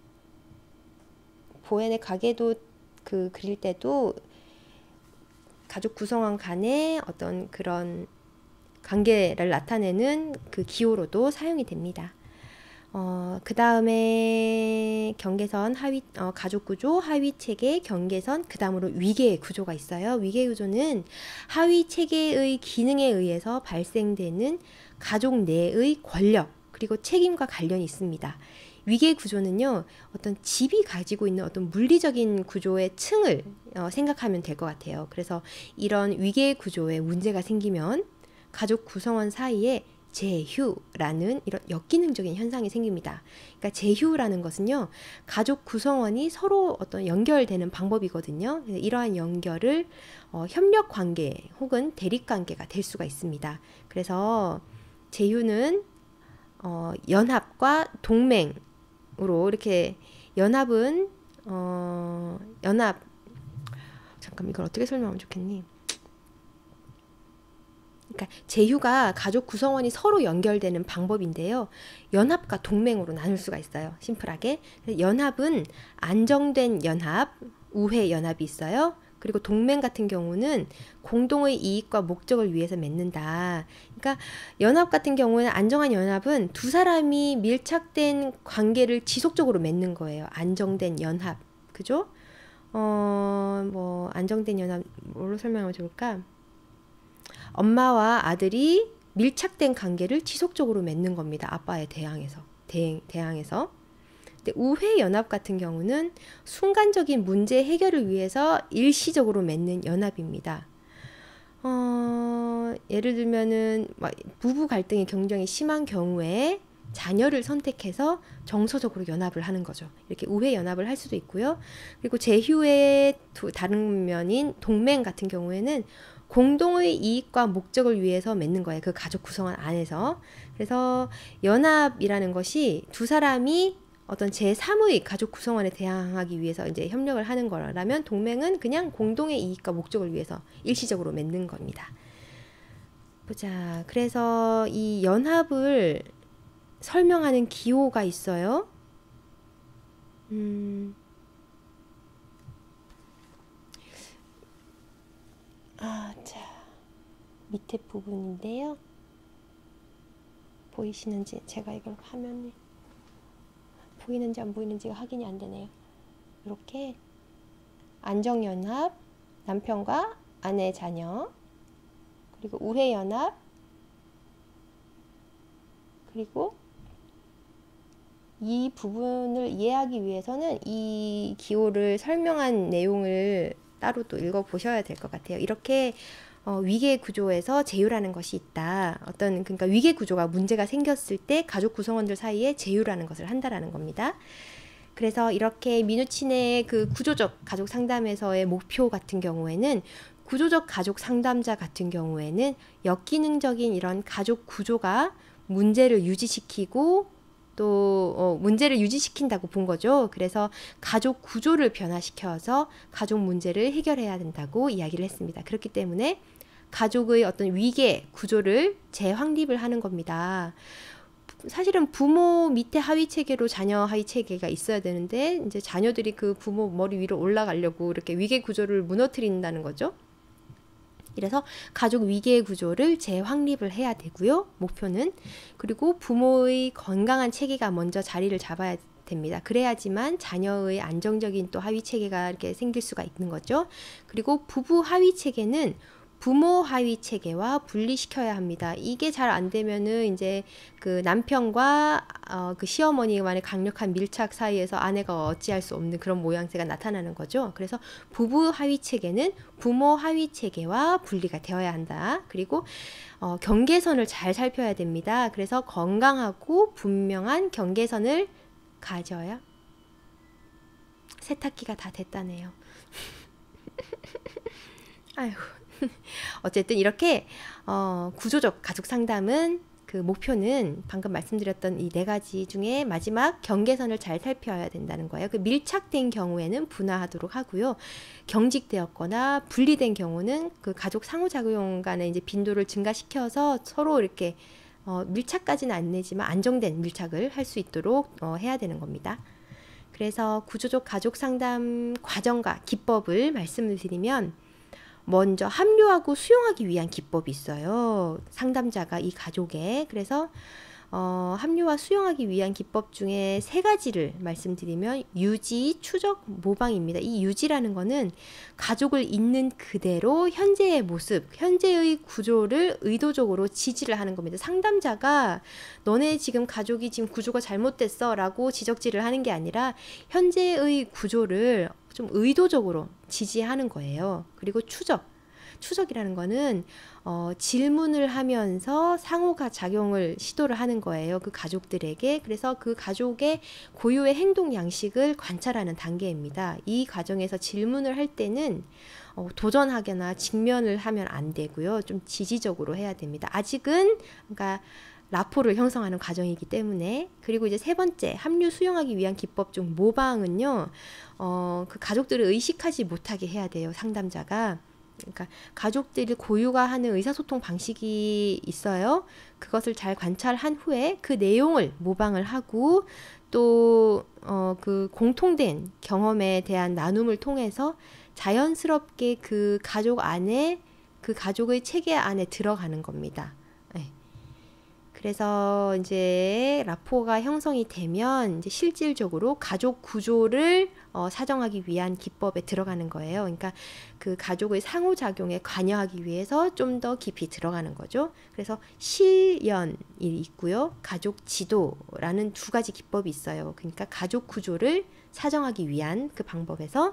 Speaker 1: 보엔의 가계도 그 그릴 때도 가족 구성원 간의 어떤 그런 관계를 나타내는 그 기호로도 사용이 됩니다. 어, 그 다음에 경계선 하위 어, 가족 구조 하위 체계 경계선 그 다음으로 위계 구조가 있어요. 위계 구조는 하위 체계의 기능에 의해서 발생되는 가족 내의 권력 그리고 책임과 관련이 있습니다. 위계 구조는요, 어떤 집이 가지고 있는 어떤 물리적인 구조의 층을 어, 생각하면 될 것 같아요. 그래서 이런 위계 구조에 문제가 생기면 가족 구성원 사이에 제휴라는 이런 역기능적인 현상이 생깁니다. 그러니까 제휴라는 것은요, 가족 구성원이 서로 어떤 연결되는 방법이거든요. 이러한 연결을 어, 협력 관계 혹은 대립 관계가 될 수가 있습니다. 그래서 제휴는 어, 연합과 동맹으로 이렇게 연합은 어, 연합 잠깐 이걸 어떻게 설명하면 좋겠니? 그러니까 제휴가 가족 구성원이 서로 연결되는 방법인데요. 연합과 동맹으로 나눌 수가 있어요. 심플하게. 연합은 안정된 연합, 우회 연합이 있어요. 그리고 동맹 같은 경우는 공동의 이익과 목적을 위해서 맺는다. 그러니까 연합 같은 경우는 안정한 연합은 두 사람이 밀착된 관계를 지속적으로 맺는 거예요. 안정된 연합. 그죠? 어, 뭐 안정된 연합 뭘로 설명하면 좋을까? 엄마와 아들이 밀착된 관계를 지속적으로 맺는 겁니다. 아빠에 대항해서. 대, 대항해서. 근데 우회 연합 같은 경우는 순간적인 문제 해결을 위해서 일시적으로 맺는 연합입니다. 어, 예를 들면은 부부 갈등이 굉장히 심한 경우에 자녀를 선택해서 정서적으로 연합을 하는 거죠. 이렇게 우회 연합을 할 수도 있고요. 그리고 제휴의 두 다른 면인 동맹 같은 경우에는 공동의 이익과 목적을 위해서 맺는 거예요. 그 가족 구성원 안에서. 그래서 연합이라는 것이 두 사람이 어떤 제삼의 가족 구성원에 대항하기 위해서 이제 협력을 하는 거라면, 동맹은 그냥 공동의 이익과 목적을 위해서 일시적으로 맺는 겁니다. 보자. 그래서 이 연합을 설명하는 기호가 있어요. 음. 아, 자. 밑에 부분인데요. 보이시는지, 제가 이걸 화면에 보이는지 안 보이는지가 확인이 안 되네요. 이렇게 안정연합, 남편과 아내, 자녀, 그리고 우회연합, 그리고 이 부분을 이해하기 위해서는 이 기호를 설명한 내용을 따로 또 읽어보셔야 될 것 같아요. 이렇게 어, 위계 구조에서 제휴라는 것이 있다. 어떤, 그러니까 위계 구조가 문제가 생겼을 때 가족 구성원들 사이에 제휴라는 것을 한다라는 겁니다. 그래서 이렇게 미누친의 그 구조적 가족 상담에서의 목표 같은 경우에는, 구조적 가족 상담자 같은 경우에는 역기능적인 이런 가족 구조가 문제를 유지시키고 또 어, 문제를 유지시킨다고 본 거죠. 그래서 가족 구조를 변화시켜서 가족 문제를 해결해야 된다고 이야기를 했습니다. 그렇기 때문에 가족의 어떤 위계 구조를 재확립을 하는 겁니다. 사실은 부모 밑에 하위 체계로 자녀 하위 체계가 있어야 되는데, 이제 자녀들이 그 부모 머리 위로 올라가려고 이렇게 위계 구조를 무너뜨린다는 거죠. 그래서 가족 위계 구조를 재확립을 해야 되고요. 목표는. 그리고 부모의 건강한 체계가 먼저 자리를 잡아야 됩니다. 그래야지만 자녀의 안정적인 또 하위 체계가 이렇게 생길 수가 있는 거죠. 그리고 부부 하위 체계는 부모 하위 체계와 분리시켜야 합니다. 이게 잘 안 되면은 이제 그 남편과 어 그 시어머니만의 강력한 밀착 사이에서 아내가 어찌할 수 없는 그런 모양새가 나타나는 거죠. 그래서 부부 하위 체계는 부모 하위 체계와 분리가 되어야 한다. 그리고 어 경계선을 잘 살펴야 됩니다. 그래서 건강하고 분명한 경계선을 가져야. 세탁기가 다 됐다네요. 아이고. 어쨌든 이렇게 어, 구조적 가족 상담은 그 목표는 방금 말씀드렸던 이 네 가지 중에 마지막 경계선을 잘 살펴야 된다는 거예요. 그 밀착된 경우에는 분화하도록 하고요. 경직되었거나 분리된 경우는 그 가족 상호작용 간의 이제 빈도를 증가시켜서 서로 이렇게 어, 밀착까지는 안 내지만 안정된 밀착을 할 수 있도록 어, 해야 되는 겁니다. 그래서 구조적 가족 상담 과정과 기법을 말씀을 드리면, 먼저 합류하고 수용하기 위한 기법이 있어요. 상담자가 이 가족에. 그래서 어, 합류와 수용하기 위한 기법 중에 세 가지를 말씀드리면, 유지, 추적, 모방입니다. 이 유지라는 거는 가족을 있는 그대로 현재의 모습, 현재의 구조를 의도적으로 지지를 하는 겁니다. 상담자가 너네 지금 가족이 지금 구조가 잘못됐어 라고 지적질을 하는 게 아니라 현재의 구조를 좀 의도적으로 지지하는 거예요. 그리고 추적. 추적이라는 거는 어, 질문을 하면서 상호가 작용을 시도를 하는 거예요. 그 가족들에게. 그래서 그 가족의 고유의 행동 양식을 관찰하는 단계입니다. 이 과정에서 질문을 할 때는 어, 도전하거나 직면을 하면 안 되고요. 좀 지지적으로 해야 됩니다. 아직은 그러니까 라포를 형성하는 과정이기 때문에. 그리고 이제 세 번째, 합류 수용하기 위한 기법 중 모방은요, 어, 그 가족들을 의식하지 못하게 해야 돼요. 상담자가. 그러니까 가족들이 고유가 하는 의사소통 방식이 있어요. 그것을 잘 관찰한 후에 그 내용을 모방을 하고, 또 어, 그 공통된 경험에 대한 나눔을 통해서 자연스럽게 그 가족 안에, 그 가족의 체계 안에 들어가는 겁니다. 네. 그래서 이제 라포가 형성이 되면 이제 실질적으로 가족 구조를 어, 사정하기 위한 기법에 들어가는 거예요. 그러니까 그 가족의 상호작용에 관여하기 위해서 좀 더 깊이 들어가는 거죠. 그래서 실연이 있고요. 가족 지도라는 두 가지 기법이 있어요. 그러니까 가족 구조를 사정하기 위한 그 방법에서,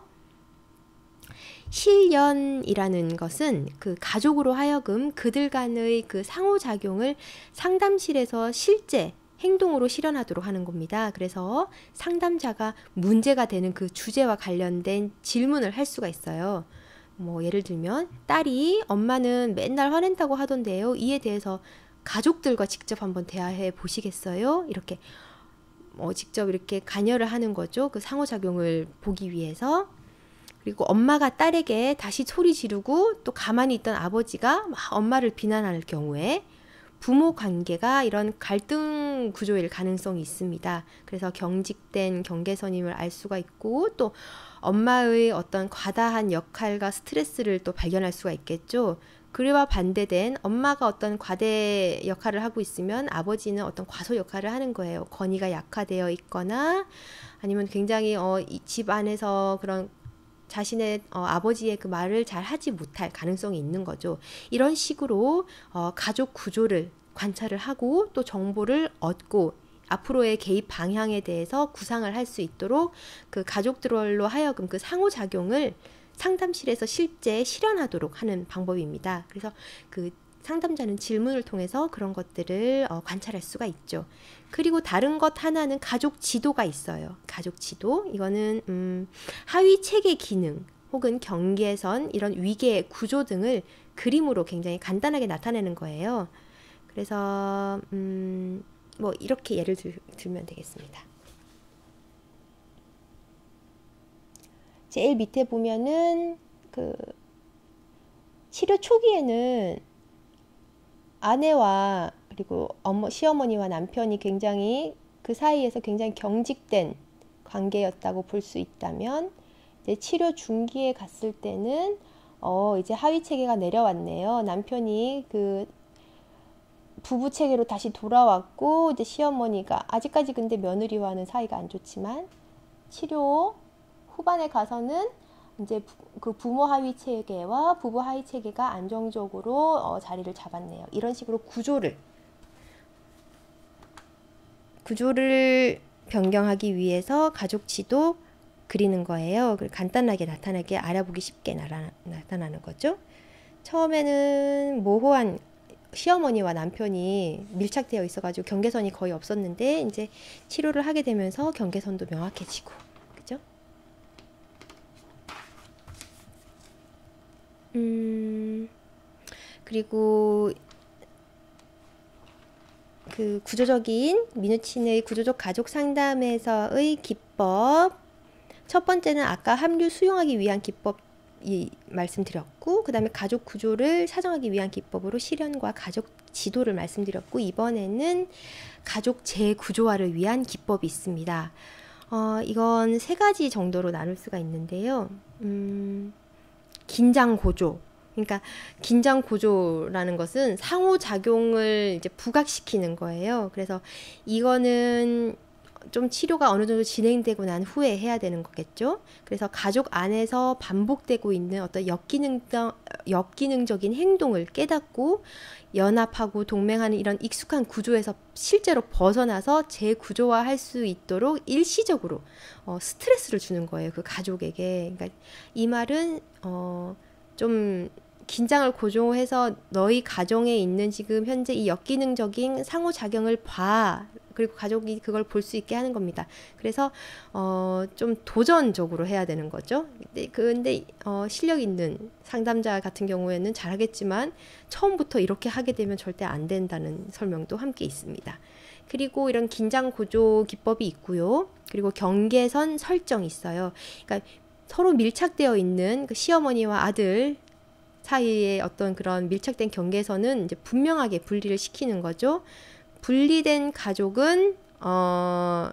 Speaker 1: 실연이라는 것은 그 가족으로 하여금 그들 간의 그 상호작용을 상담실에서 실제 행동으로 실현하도록 하는 겁니다. 그래서 상담자가 문제가 되는 그 주제와 관련된 질문을 할 수가 있어요. 뭐 예를 들면 딸이 엄마는 맨날 화낸다고 하던데요. 이에 대해서 가족들과 직접 한번 대화해 보시겠어요? 이렇게 뭐 직접 이렇게 관여를 하는 거죠. 그 상호작용을 보기 위해서. 그리고 엄마가 딸에게 다시 소리 지르고 또 가만히 있던 아버지가 막 엄마를 비난할 경우에 부모 관계가 이런 갈등 구조일 가능성이 있습니다. 그래서 경직된 경계선임을 알 수가 있고 또 엄마의 어떤 과다한 역할과 스트레스를 또 발견할 수가 있겠죠. 그와 반대된 엄마가 어떤 과대 역할을 하고 있으면 아버지는 어떤 과소 역할을 하는 거예요. 권위가 약화되어 있거나 아니면 굉장히 어, 이 집 안에서 그런 자신의 어, 아버지의 그 말을 잘 하지 못할 가능성이 있는 거죠. 이런 식으로 어, 가족 구조를 관찰을 하고 또 정보를 얻고 앞으로의 개입 방향에 대해서 구상을 할 수 있도록 그 가족들로 하여금 그 상호작용을 상담실에서 실제 실현하도록 하는 방법입니다. 그래서 그 상담자는 질문을 통해서 그런 것들을 어, 관찰할 수가 있죠. 그리고 다른 것 하나는 가족 지도가 있어요. 가족 지도. 이거는 음, 하위 체계 기능 혹은 경계선 이런 위계 구조 등을 그림으로 굉장히 간단하게 나타내는 거예요. 그래서 음, 뭐 이렇게 예를 들, 들면 되겠습니다. 제일 밑에 보면은 그 치료 초기에는 아내와 그리고 어머, 시어머니와 남편이 굉장히 그 사이에서 굉장히 경직된 관계였다고 볼 수 있다면 이제 치료 중기에 갔을 때는 어 이제 하위 체계가 내려왔네요. 남편이 그 부부 체계로 다시 돌아왔고 이제 시어머니가 아직까지 근데 며느리와는 사이가 안 좋지만 치료 후반에 가서는 이제 그 부모 하위 체계와 부부 하위 체계가 안정적으로 어, 자리를 잡았네요. 이런 식으로 구조를 구조를 변경하기 위해서 가족 지도 그리는 거예요. 간단하게 나타나게 알아보기 쉽게 나라, 나타나는 거죠. 처음에는 모호한 시어머니와 남편이 밀착되어 있어가지고 경계선이 거의 없었는데 이제 치료를 하게 되면서 경계선도 명확해지고, 그죠? 음, 그리고 그 구조적인 민우친의 구조적 가족 상담에서의 기법, 첫 번째는 아까 합류 수용하기 위한 기법 이 말씀드렸고, 그 다음에 가족 구조를 사정하기 위한 기법으로 실현과 가족 지도를 말씀드렸고, 이번에는 가족 재구조화를 위한 기법이 있습니다. 어, 이건 세 가지 정도로 나눌 수가 있는데요. 음, 긴장 고조. 그러니까 긴장 고조라는 것은 상호작용을 이제 부각시키는 거예요. 그래서 이거는 좀 치료가 어느 정도 진행되고 난 후에 해야 되는 거겠죠. 그래서 가족 안에서 반복되고 있는 어떤 역기능적, 역기능적인 행동을 깨닫고 연합하고 동맹하는 이런 익숙한 구조에서 실제로 벗어나서 재구조화할 수 있도록 일시적으로 어, 스트레스를 주는 거예요. 그 가족에게. 그러니까 이 말은 어, 좀 긴장을 고조해서 너희 가정에 있는 지금 현재 이 역기능적인 상호작용을 봐. 그리고 가족이 그걸 볼 수 있게 하는 겁니다. 그래서 어, 좀 도전적으로 해야 되는 거죠. 근데 어, 실력 있는 상담자 같은 경우에는 잘하겠지만 처음부터 이렇게 하게 되면 절대 안 된다는 설명도 함께 있습니다. 그리고 이런 긴장 고조 기법이 있고요. 그리고 경계선 설정이 있어요. 그러니까 서로 밀착되어 있는 그 시어머니와 아들 사이에 어떤 그런 밀착된 경계선은 이제 분명하게 분리를 시키는 거죠. 분리된 가족은 어,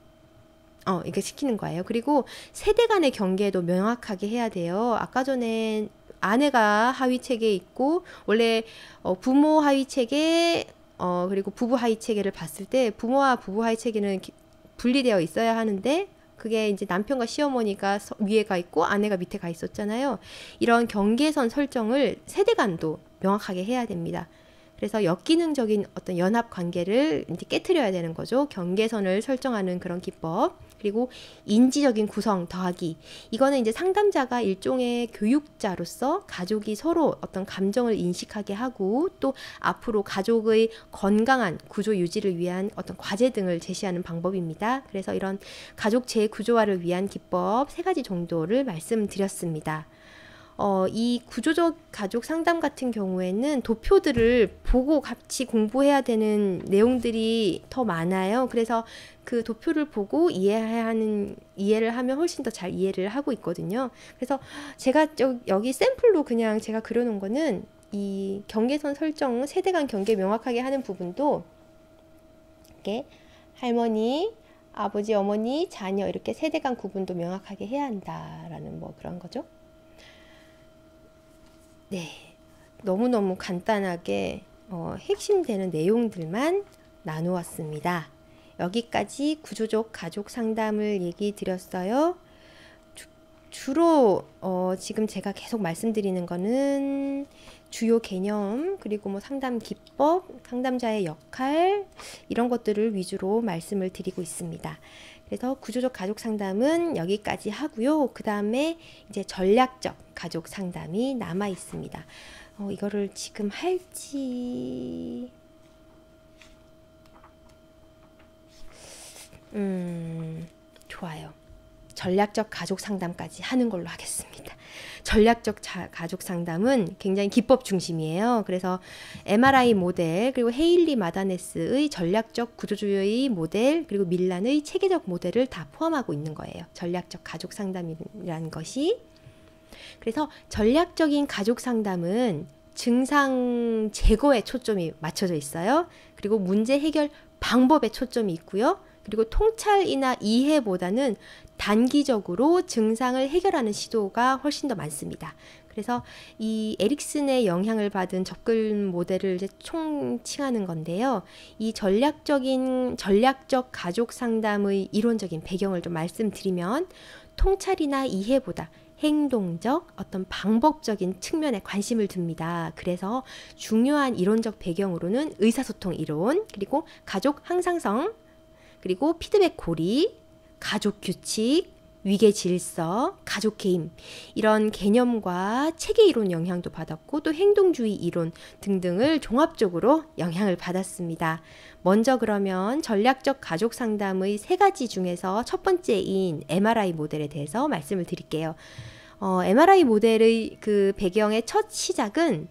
Speaker 1: 어 이렇게 시키는 거예요. 그리고 세대 간의 경계도 명확하게 해야 돼요. 아까 전에 아내가 하위 체계에 있고 원래 어, 부모 하위 체계 어, 그리고 부부 하위 체계를 봤을 때 부모와 부부 하위 체계는 기, 분리되어 있어야 하는데 그게 이제 남편과 시어머니가 위에 가 있고 아내가 밑에 가 있었잖아요. 이런 경계선 설정을 세대 간도 명확하게 해야 됩니다. 그래서 역기능적인 어떤 연합 관계를 이제 깨트려야 되는 거죠. 경계선을 설정하는 그런 기법. 그리고 인지적인 구성 더하기. 이거는 이제 상담자가 일종의 교육자로서 가족이 서로 어떤 감정을 인식하게 하고 또 앞으로 가족의 건강한 구조 유지를 위한 어떤 과제 등을 제시하는 방법입니다. 그래서 이런 가족 재구조화를 위한 기법 세 가지 정도를 말씀드렸습니다. 어, 이 구조적 가족 상담 같은 경우에는 도표들을 보고 같이 공부해야 되는 내용들이 더 많아요. 그래서 그 도표를 보고 이해하는, 이해를 하면 훨씬 더 잘 이해를 하고 있거든요. 그래서 제가 저, 여기 샘플로 그냥 제가 그려놓은 거는 이 경계선 설정, 세대 간 경계 명확하게 하는 부분도 이렇게 할머니, 아버지, 어머니, 자녀 이렇게 세대 간 구분도 명확하게 해야 한다라는 뭐 그런 거죠. 네, 너무너무 간단하게 어, 핵심되는 내용들만 나누었습니다. 여기까지 구조적 가족 상담을 얘기 드렸어요. 주, 주로 어, 지금 제가 계속 말씀드리는 거는 주요 개념, 그리고 뭐 상담 기법, 상담자의 역할 이런 것들을 위주로 말씀을 드리고 있습니다. 그래서 구조적 가족 상담은 여기까지 하고요. 그 다음에 이제 전략적 가족 상담이 남아 있습니다. 어, 이거를 지금 할지 음 좋아요. 전략적 가족 상담까지 하는 걸로 하겠습니다. 전략적 자, 가족 상담은 굉장히 기법 중심이에요. 그래서 엠알아이 모델, 그리고 헤일리 마다네스의 전략적 구조주의 모델, 그리고 밀란의 체계적 모델을 다 포함하고 있는 거예요. 전략적 가족 상담이라는 것이. 그래서 전략적인 가족 상담은 증상 제거에 초점이 맞춰져 있어요. 그리고 문제 해결 방법에 초점이 있고요. 그리고 통찰이나 이해보다는 단기적으로 증상을 해결하는 시도가 훨씬 더 많습니다. 그래서 이 에릭슨의 영향을 받은 접근 모델을 이제 총칭하는 건데요. 이 전략적인 전략적 가족 상담의 이론적인 배경을 좀 말씀드리면 통찰이나 이해보다 행동적 어떤 방법적인 측면에 관심을 둡니다. 그래서 중요한 이론적 배경으로는 의사소통 이론, 그리고 가족 항상성, 그리고 피드백 고리, 가족 규칙, 위계 질서, 가족 개임 이런 개념과 체계 이론 영향도 받았고 또 행동주의 이론 등등을 종합적으로 영향을 받았습니다. 먼저 그러면 전략적 가족 상담의 세 가지 중에서 첫 번째인 엠알아이 모델에 대해서 말씀을 드릴게요. 어, 엠알아이 모델의 그 배경의 첫 시작은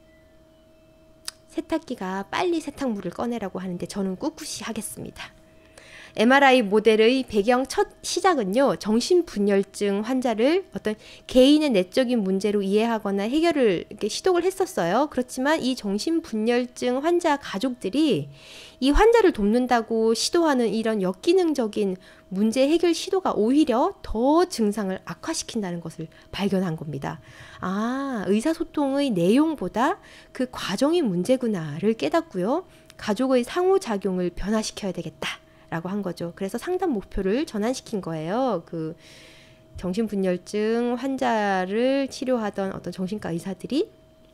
Speaker 1: 세탁기가 빨리 세탁물을 꺼내라고 하는데 저는 꿋꿋이 하겠습니다. 엠알아이 모델의 배경 첫 시작은요, 정신분열증 환자를 어떤 개인의 내적인 문제로 이해하거나 해결을 이렇게 시도를 했었어요. 그렇지만 이 정신분열증 환자 가족들이 이 환자를 돕는다고 시도하는 이런 역기능적인 문제 해결 시도가 오히려 더 증상을 악화시킨다는 것을 발견한 겁니다. 아, 의사소통의 내용보다 그 과정이 문제구나를 깨닫고요. 가족의 상호작용을 변화시켜야 되겠다. 라고 한 거죠. 그래서 상담 목표를 전환시킨 거예요. 그 정신분열증 환자를 치료하던 어떤 정신과 의사들이.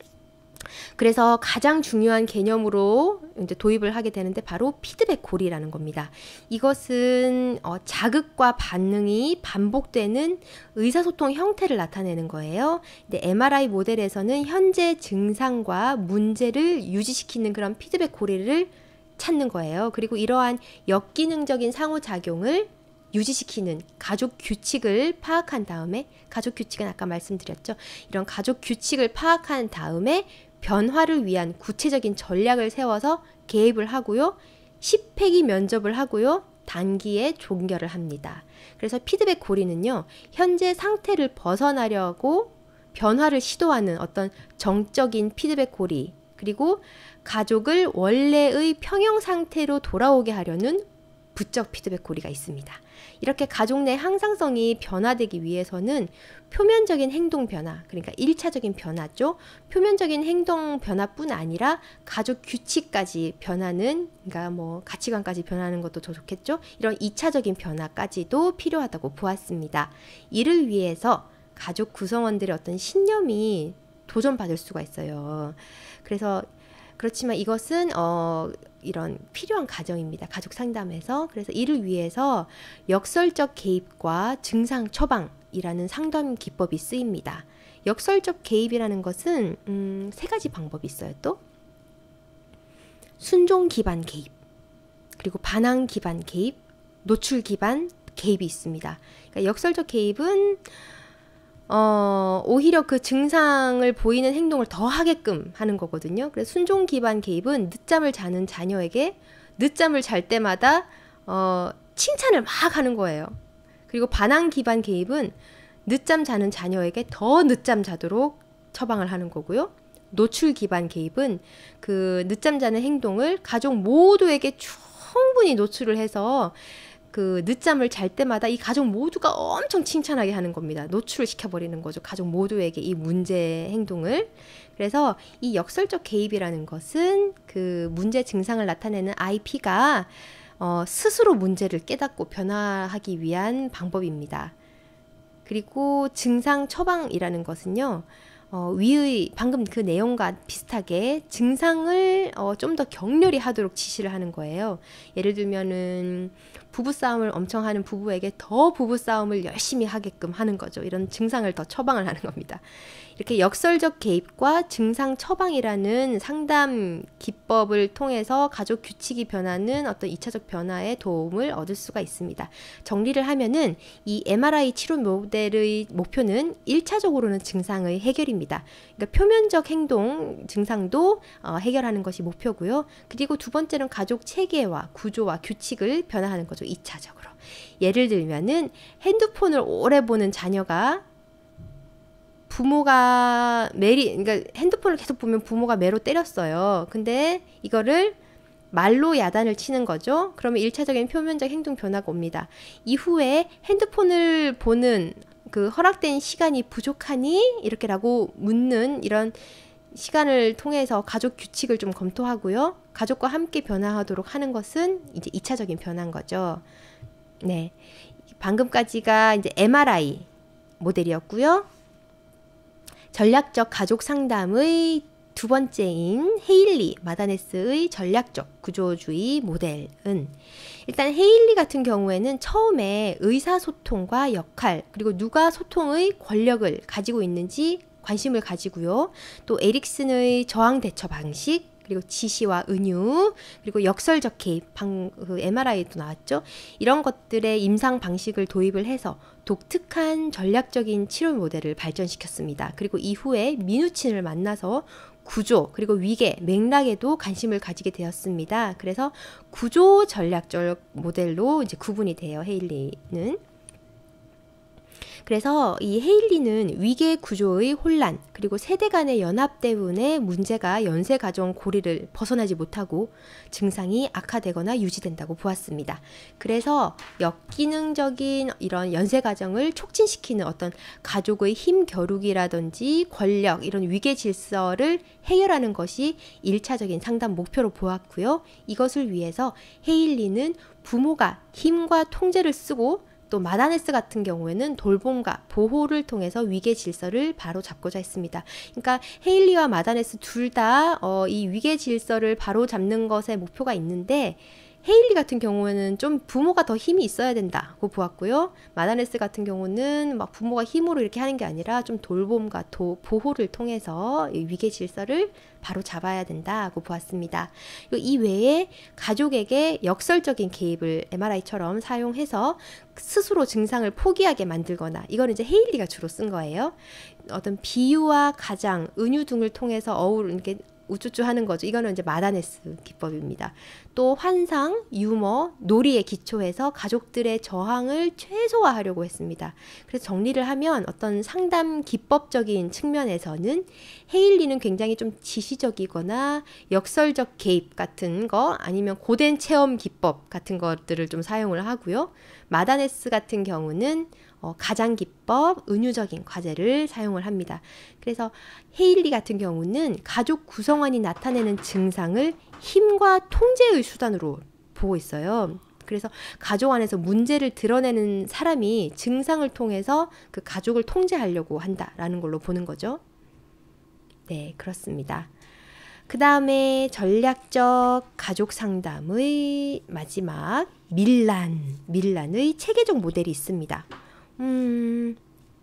Speaker 1: 그래서 가장 중요한 개념으로 이제 도입을 하게 되는데 바로 피드백 고리라는 겁니다. 이것은 어, 자극과 반응이 반복되는 의사소통 형태를 나타내는 거예요. 근데 엠알아이 모델에서는 현재 증상과 문제를 유지시키는 그런 피드백 고리를 찾는 거예요. 그리고 이러한 역기능적인 상호작용을 유지시키는 가족 규칙을 파악한 다음에, 가족 규칙은 아까 말씀드렸죠. 이런 가족 규칙을 파악한 다음에 변화를 위한 구체적인 전략을 세워서 개입을 하고요. 십 회기 면접을 하고요. 단기에 종결을 합니다. 그래서 피드백 고리는요, 현재 상태를 벗어나려고 변화를 시도하는 어떤 정적인 피드백 고리, 그리고 가족을 원래의 평형 상태로 돌아오게 하려는 부적 피드백 고리가 있습니다. 이렇게 가족 내 항상성이 변화되기 위해서는 표면적인 행동 변화, 그러니까 일 차적인 변화죠. 표면적인 행동 변화뿐 아니라 가족 규칙까지 변하는, 그러니까 뭐 가치관까지 변하는 것도 더 좋겠죠. 이런 이 차적인 변화까지도 필요하다고 보았습니다. 이를 위해서 가족 구성원들의 어떤 신념이 도전받을 수가 있어요. 그래서 그렇지만 이것은 어, 이런 필요한 과정입니다. 가족 상담에서. 그래서 이를 위해서 역설적 개입과 증상 처방이라는 상담 기법이 쓰입니다. 역설적 개입이라는 것은 음, 세 가지 방법이 있어요. 또 순종 기반 개입, 그리고 반항 기반 개입, 노출 기반 개입이 있습니다. 그러니까 역설적 개입은 어, 오히려 그 증상을 보이는 행동을 더 하게끔 하는 거거든요. 그래서 순종 기반 개입은 늦잠을 자는 자녀에게 늦잠을 잘 때마다 어, 칭찬을 막 하는 거예요. 그리고 반항 기반 개입은 늦잠 자는 자녀에게 더 늦잠 자도록 처방을 하는 거고요. 노출 기반 개입은 그 늦잠 자는 행동을 가족 모두에게 충분히 노출을 해서 그 늦잠을 잘 때마다 이 가족 모두가 엄청 칭찬하게 하는 겁니다. 노출을 시켜버리는 거죠. 가족 모두에게 이 문제 행동을. 그래서 이 역설적 개입이라는 것은 그 문제 증상을 나타내는 아이피가 어, 스스로 문제를 깨닫고 변화하기 위한 방법입니다. 그리고 증상 처방이라는 것은요. 어, 위의 방금 그 내용과 비슷하게 증상을 어, 좀 더 격렬히 하도록 지시를 하는 거예요. 예를 들면은 부부싸움을 엄청 하는 부부에게 더 부부싸움을 열심히 하게끔 하는 거죠. 이런 증상을 더 처방을 하는 겁니다. 이렇게 역설적 개입과 증상 처방이라는 상담 기법을 통해서 가족 규칙이 변하는 어떤 이차적 변화에 도움을 얻을 수가 있습니다. 정리를 하면은 이 엠알아이 치료 모델의 목표는 일차적으로는 증상의 해결입니다. 그러니까 표면적 행동 증상도 어, 해결하는 것이 목표고요. 그리고 두 번째는 가족 체계와 구조와 규칙을 변화하는 거죠. 이차적으로. 예를 들면은 핸드폰을 오래 보는 자녀가 부모가 매리, 그러니까 핸드폰을 계속 보면 부모가 매로 때렸어요. 근데 이거를 말로 야단을 치는 거죠. 그러면 일차적인 표면적 행동 변화가 옵니다. 이후에 핸드폰을 보는 그 허락된 시간이 부족하니? 이렇게라고 묻는 이런 시간을 통해서 가족 규칙을 좀 검토하고요. 가족과 함께 변화하도록 하는 것은 이제 이차적인 변화인 거죠. 네. 방금까지가 이제 엠알아이 모델이었고요. 전략적 가족 상담의 두 번째인 헤일리 마다네스의 전략적 구조주의 모델은 일단 헤일리 같은 경우에는 처음에 의사소통과 역할 그리고 누가 소통의 권력을 가지고 있는지 관심을 가지고요. 또 에릭슨의 저항 대처 방식 그리고 지시와 은유 그리고 역설적 개입 방, 그 엠알아이도 나왔죠. 이런 것들의 임상 방식을 도입을 해서 독특한 전략적인 치료 모델을 발전시켰습니다. 그리고 이후에 미누친을 만나서 구조 그리고 위계 맥락에도 관심을 가지게 되었습니다. 그래서 구조 전략적 모델로 이제 구분이 돼요. 헤일리는. 그래서 이 헤일리는 위계 구조의 혼란 그리고 세대 간의 연합 때문에 문제가 연쇄 가정 고리를 벗어나지 못하고 증상이 악화되거나 유지된다고 보았습니다. 그래서 역기능적인 이런 연쇄 가정을 촉진시키는 어떤 가족의 힘 겨루기라든지 권력 이런 위계 질서를 해결하는 것이 일차적인 상담 목표로 보았고요. 이것을 위해서 헤일리는 부모가 힘과 통제를 쓰고 또 마다네스 같은 경우에는 돌봄과 보호를 통해서 위계 질서를 바로 잡고자 했습니다. 그러니까 헤일리와 마다네스 둘 다 어, 이 위계 질서를 바로 잡는 것에 목표가 있는데 헤일리 같은 경우에는 좀 부모가 더 힘이 있어야 된다고 보았고요. 마다네스 같은 경우는 막 부모가 힘으로 이렇게 하는 게 아니라 좀 돌봄과 도, 보호를 통해서 이 위계 질서를 바로 잡아야 된다고 보았습니다. 이 외에 가족에게 역설적인 개입을 엠알아이처럼 사용해서 스스로 증상을 포기하게 만들거나 이거는 이제 헤일리가 주로 쓴 거예요. 어떤 비유와 가장, 은유 등을 통해서 어우르 이렇게 우쭈쭈 하는 거죠. 이거는 이제 마다네스 기법입니다. 또 환상, 유머, 놀이에 기초해서 가족들의 저항을 최소화하려고 했습니다. 그래서 정리를 하면 어떤 상담 기법적인 측면에서는 헤일리는 굉장히 좀 지시적이거나 역설적 개입 같은 거 아니면 고된 체험 기법 같은 것들을 좀 사용을 하고요. 마다네스 같은 경우는 어, 가장 기법, 은유적인 과제를 사용을 합니다. 그래서 헤일리 같은 경우는 가족 구성원이 나타내는 증상을 힘과 통제의 수단으로 보고 있어요. 그래서 가족 안에서 문제를 드러내는 사람이 증상을 통해서 그 가족을 통제하려고 한다라는 걸로 보는 거죠. 네, 그렇습니다. 그 다음에 전략적 가족 상담의 마지막 밀란, 밀란의 체계적 모델이 있습니다. 음,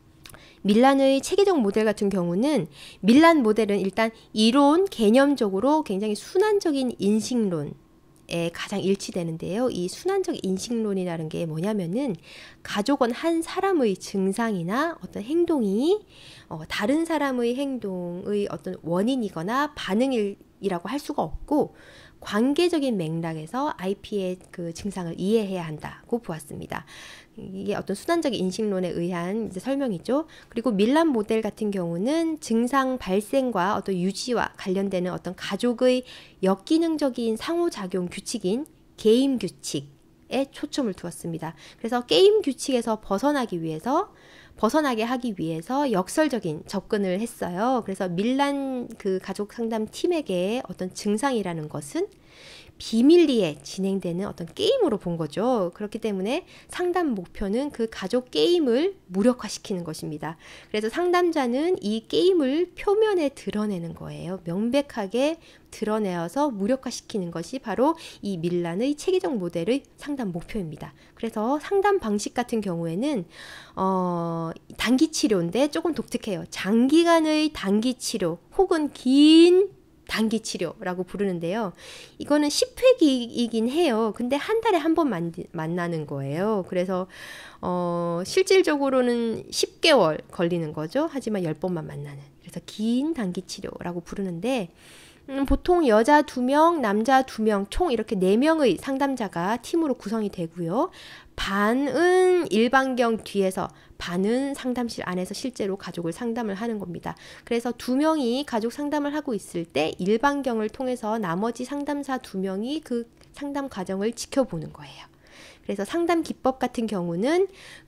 Speaker 1: 밀란의 체계적 모델 같은 경우는 밀란 모델은 일단 이론, 개념적으로 굉장히 순환적인 인식론 에 가장 일치되는데요. 이 순환적 인식론이라는 게 뭐냐면은 가족은 한 사람의 증상이나 어떤 행동이 어, 다른 사람의 행동의 어떤 원인이거나 반응이라고 할 수가 없고 관계적인 맥락에서 아이피의 그 증상을 이해해야 한다고 보았습니다. 이게 어떤 순환적 인식론에 의한 이제 설명이죠. 그리고 밀란 모델 같은 경우는 증상 발생과 어떤 유지와 관련되는 어떤 가족의 역기능적인 상호작용 규칙인 게임 규칙에 초점을 두었습니다. 그래서 게임 규칙에서 벗어나기 위해서 벗어나게 하기 위해서 역설적인 접근을 했어요. 그래서 밀란 그 가족 상담 팀에게 어떤 증상이라는 것은 비밀리에 진행되는 어떤 게임으로 본 거죠. 그렇기 때문에 상담 목표는 그 가족 게임을 무력화시키는 것입니다. 그래서 상담자는 이 게임을 표면에 드러내는 거예요. 명백하게 드러내어서 무력화시키는 것이 바로 이 밀란의 체계적 모델의 상담 목표입니다. 그래서 상담 방식 같은 경우에는 어, 단기 치료인데 조금 독특해요. 장기간의 단기 치료 혹은 긴 단기 치료라고 부르는데요. 이거는 십 회이긴 해요. 근데 한 달에 한 번 만나는 거예요. 그래서 어, 실질적으로는 십 개월 걸리는 거죠. 하지만 십 번만 만나는. 그래서 긴 단기 치료라고 부르는데 음, 보통 여자 두 명, 남자 두 명, 총 이렇게 네 명의 상담자가 팀으로 구성이 되고요. 반은 일반경 뒤에서, 반은 상담실 안에서 실제로 가족을 상담을 하는 겁니다. 그래서 두 명이 가족 상담을 하고 있을 때 일반경을 통해서 나머지 상담사 두 명이 그 상담 과정을 지켜보는 거예요. 그래서 상담 기법 같은 경우는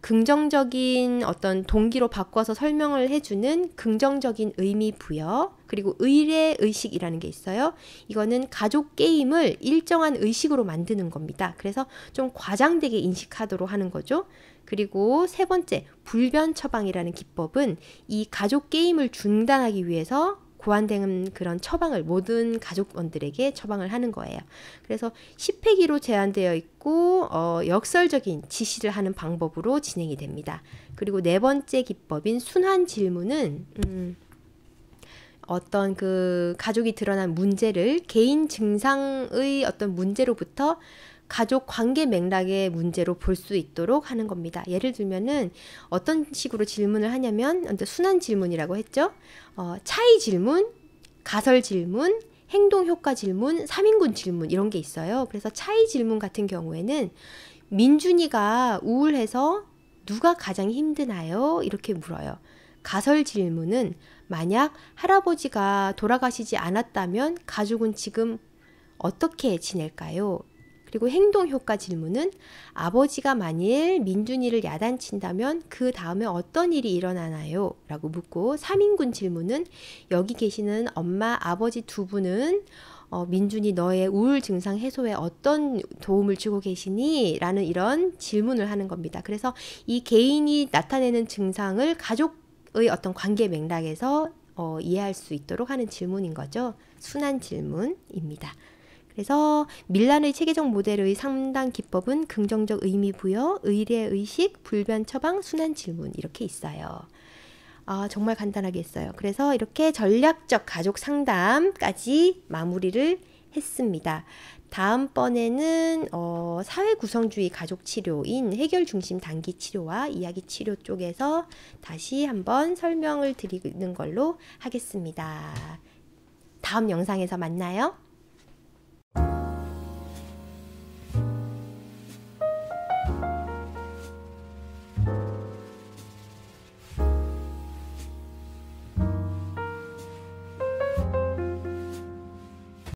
Speaker 1: 긍정적인 어떤 동기로 바꿔서 설명을 해주는 긍정적인 의미 부여, 그리고 의례의식이라는 게 있어요. 이거는 가족 게임을 일정한 의식으로 만드는 겁니다. 그래서 좀 과장되게 인식하도록 하는 거죠. 그리고 세 번째, 불변 처방이라는 기법은 이 가족 게임을 중단하기 위해서 고안된 그런 처방을 모든 가족원들에게 처방을 하는 거예요. 그래서 십 회기로 제한되어 있고 어, 역설적인 지시를 하는 방법으로 진행이 됩니다. 그리고 네 번째 기법인 순환 질문은 음, 어떤 그 가족이 드러난 문제를 개인 증상의 어떤 문제로부터 가족 관계 맥락의 문제로 볼 수 있도록 하는 겁니다. 예를 들면은 어떤 식으로 질문을 하냐면 순환 질문이라고 했죠. 어, 차이 질문, 가설 질문, 행동 효과 질문, 삼 인군 질문 이런 게 있어요. 그래서 차이 질문 같은 경우에는 민준이가 우울해서 누가 가장 힘드나요? 이렇게 물어요. 가설 질문은 만약 할아버지가 돌아가시지 않았다면 가족은 지금 어떻게 지낼까요? 그리고 행동 효과 질문은 아버지가 만일 민준이를 야단친다면 그 다음에 어떤 일이 일어나나요? 라고 묻고 삼 인군 질문은 여기 계시는 엄마, 아버지 두 분은 어, 민준이 너의 우울 증상 해소에 어떤 도움을 주고 계시니? 라는 이런 질문을 하는 겁니다. 그래서 이 개인이 나타내는 증상을 가족의 어떤 관계 맥락에서 어, 이해할 수 있도록 하는 질문인 거죠. 순환 질문입니다. 그래서 밀란의 체계적 모델의 상담 기법은 긍정적 의미 부여, 의례의식, 불변 처방, 순환 질문 이렇게 있어요. 아, 정말 간단하게 했어요. 그래서 이렇게 전략적 가족 상담까지 마무리를 했습니다. 다음번에는 어, 사회구성주의 가족치료인 해결중심 단기치료와 이야기치료 쪽에서 다시 한번 설명을 드리는 걸로 하겠습니다. 다음 영상에서 만나요.